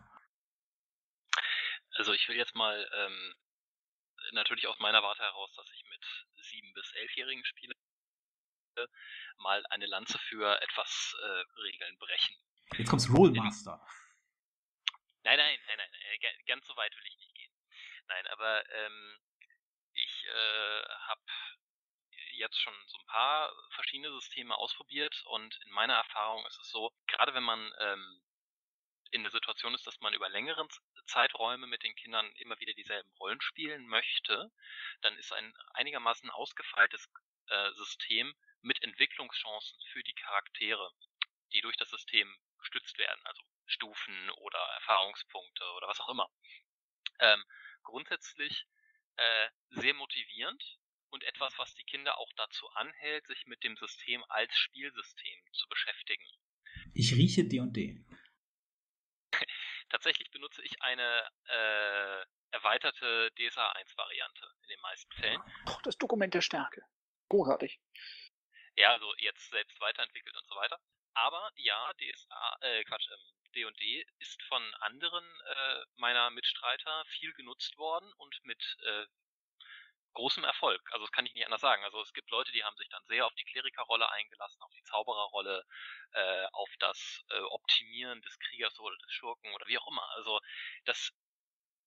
Also ich will jetzt mal ähm, natürlich aus meiner Warte heraus, dass ich mit sieben- bis elfjährigen spiele, mal eine Lanze für etwas äh, Regeln brechen. Jetzt kommt's Rollmaster. Nein, nein, nein, nein, nein, ganz so weit will ich nicht gehen. Nein, aber ähm, ich äh, habe jetzt schon so ein paar verschiedene Systeme ausprobiert und in meiner Erfahrung ist es so, gerade wenn man ähm, in der Situation ist, dass man über längeren Zeiträume mit den Kindern immer wieder dieselben Rollen spielen möchte, dann ist ein einigermaßen ausgefeiltes äh, System mit Entwicklungschancen für die Charaktere, die durch das System gestützt werden, also Stufen oder Erfahrungspunkte oder was auch immer. Ähm, grundsätzlich äh, sehr motivierend und etwas, was die Kinder auch dazu anhält, sich mit dem System als Spielsystem zu beschäftigen. Ich rieche D und D. Tatsächlich benutze ich eine äh, erweiterte D S A eins Variante in den meisten Fällen. Oh, das Dokument der Stärke. Großartig. Ja, also jetzt selbst weiterentwickelt und so weiter. Aber ja, D S A, äh, Quatsch, ähm, D und D ist von anderen äh, meiner Mitstreiter viel genutzt worden und mit äh, großem Erfolg. Also das kann ich nicht anders sagen. Also es gibt Leute, die haben sich dann sehr auf die Klerikerrolle eingelassen, auf die Zaubererrolle, äh, auf das äh, Optimieren des Kriegers oder des Schurken oder wie auch immer. Also das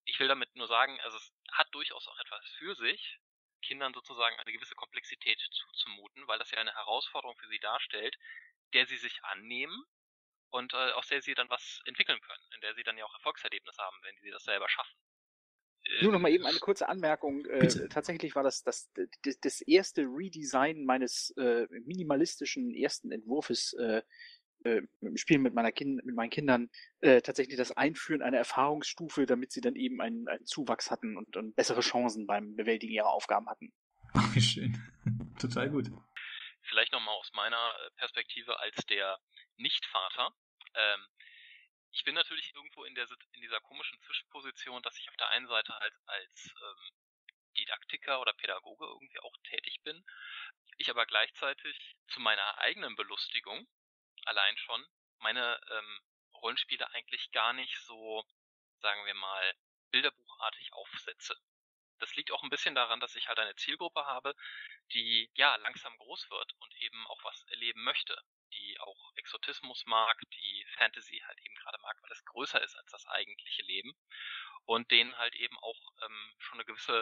ich will damit nur sagen, also es hat durchaus auch etwas für sich, Kindern sozusagen eine gewisse Komplexität zuzumuten, weil das ja eine Herausforderung für sie darstellt, der sie sich annehmen und äh, aus der sie dann was entwickeln können, in der sie dann ja auch Erfolgserlebnisse haben, wenn sie das selber schaffen. Nur noch mal eben eine kurze Anmerkung. Äh, tatsächlich war das das, das das erste Redesign meines äh, minimalistischen ersten Entwurfes äh, äh, im Spiel mit meiner kind mit meinen Kindern äh, tatsächlich das Einführen einer Erfahrungsstufe, damit sie dann eben einen, einen Zuwachs hatten und, und bessere Chancen beim Bewältigen ihrer Aufgaben hatten. Ach, wie schön. Total gut. Vielleicht nochmal aus meiner Perspektive als der Nicht-Vater. Ähm, ich bin natürlich irgendwo in, der, in dieser komischen Zwischenposition, dass ich auf der einen Seite halt als ähm, Didaktiker oder Pädagoge irgendwie auch tätig bin, ich aber gleichzeitig zu meiner eigenen Belustigung allein schon meine ähm, Rollenspiele eigentlich gar nicht so, sagen wir mal, bilderbuchartig aufsetze. Das liegt auch ein bisschen daran, dass ich halt eine Zielgruppe habe, die ja langsam groß wird und eben auch was erleben möchte, die auch Exotismus mag, die Fantasy halt eben gerade mag, weil es größer ist als das eigentliche Leben und denen halt eben auch ähm, schon eine gewisse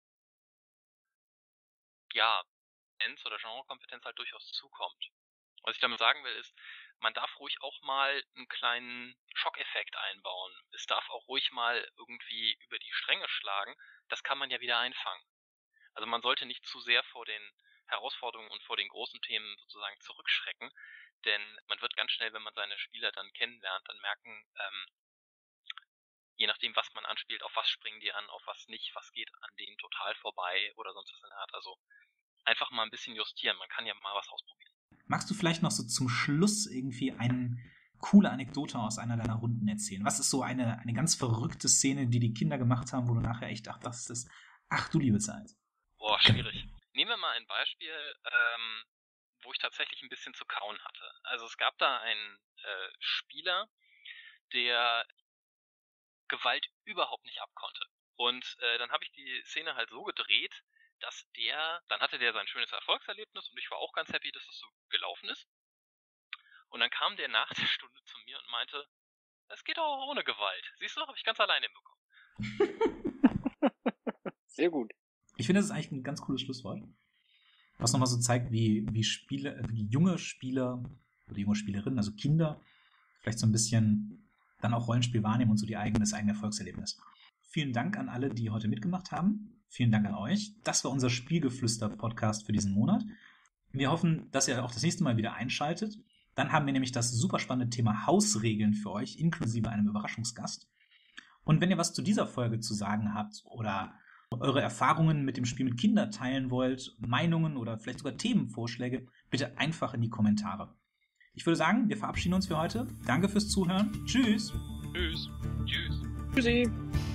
ja, Kompetenz oder Genrekompetenz halt durchaus zukommt. Was ich damit sagen will ist, man darf ruhig auch mal einen kleinen Schockeffekt einbauen. Es darf auch ruhig mal irgendwie über die Stränge schlagen. Das kann man ja wieder einfangen. Also man sollte nicht zu sehr vor den Herausforderungen und vor den großen Themen sozusagen zurückschrecken, denn man wird ganz schnell, wenn man seine Spieler dann kennenlernt, dann merken, ähm, je nachdem, was man anspielt, auf was springen die an, auf was nicht, was geht an denen total vorbei oder sonst was in der Art. Also einfach mal ein bisschen justieren, man kann ja mal was ausprobieren. Magst du vielleicht noch so zum Schluss irgendwie eine coole Anekdote aus einer deiner Runden erzählen? Was ist so eine, eine ganz verrückte Szene, die die Kinder gemacht haben, wo du nachher echt dachtest, das ist, ach du liebe Zeit. Boah, schwierig. Nehmen wir mal ein Beispiel, ähm, wo ich tatsächlich ein bisschen zu kauen hatte. Also es gab da einen äh, Spieler, der Gewalt überhaupt nicht abkonnte. Und äh, dann habe ich die Szene halt so gedreht, dass der, dann hatte der sein schönes Erfolgserlebnis und ich war auch ganz happy, dass das so gelaufen ist. Und dann kam der nach der Stunde zu mir und meinte, es geht auch ohne Gewalt. Siehst du, habe ich ganz alleine hinbekommen. Sehr gut. Ich finde, das ist eigentlich ein ganz cooles Schlusswort. Was nochmal so zeigt, wie, wie Spiele, wie junge Spieler oder junge Spielerinnen, also Kinder, vielleicht so ein bisschen dann auch Rollenspiel wahrnehmen und so die eigene, das eigene Erfolgserlebnis. Vielen Dank an alle, die heute mitgemacht haben. Vielen Dank an euch. Das war unser Spielgeflüster-Podcast für diesen Monat. Wir hoffen, dass ihr auch das nächste Mal wieder einschaltet. Dann haben wir nämlich das super spannende Thema Hausregeln für euch, inklusive einem Überraschungsgast. Und wenn ihr was zu dieser Folge zu sagen habt oder eure Erfahrungen mit dem Spiel mit Kindern teilen wollt, Meinungen oder vielleicht sogar Themenvorschläge, bitte einfach in die Kommentare. Ich würde sagen, wir verabschieden uns für heute. Danke fürs Zuhören. Tschüss. Tschüss. Tschüss. Tschüssi.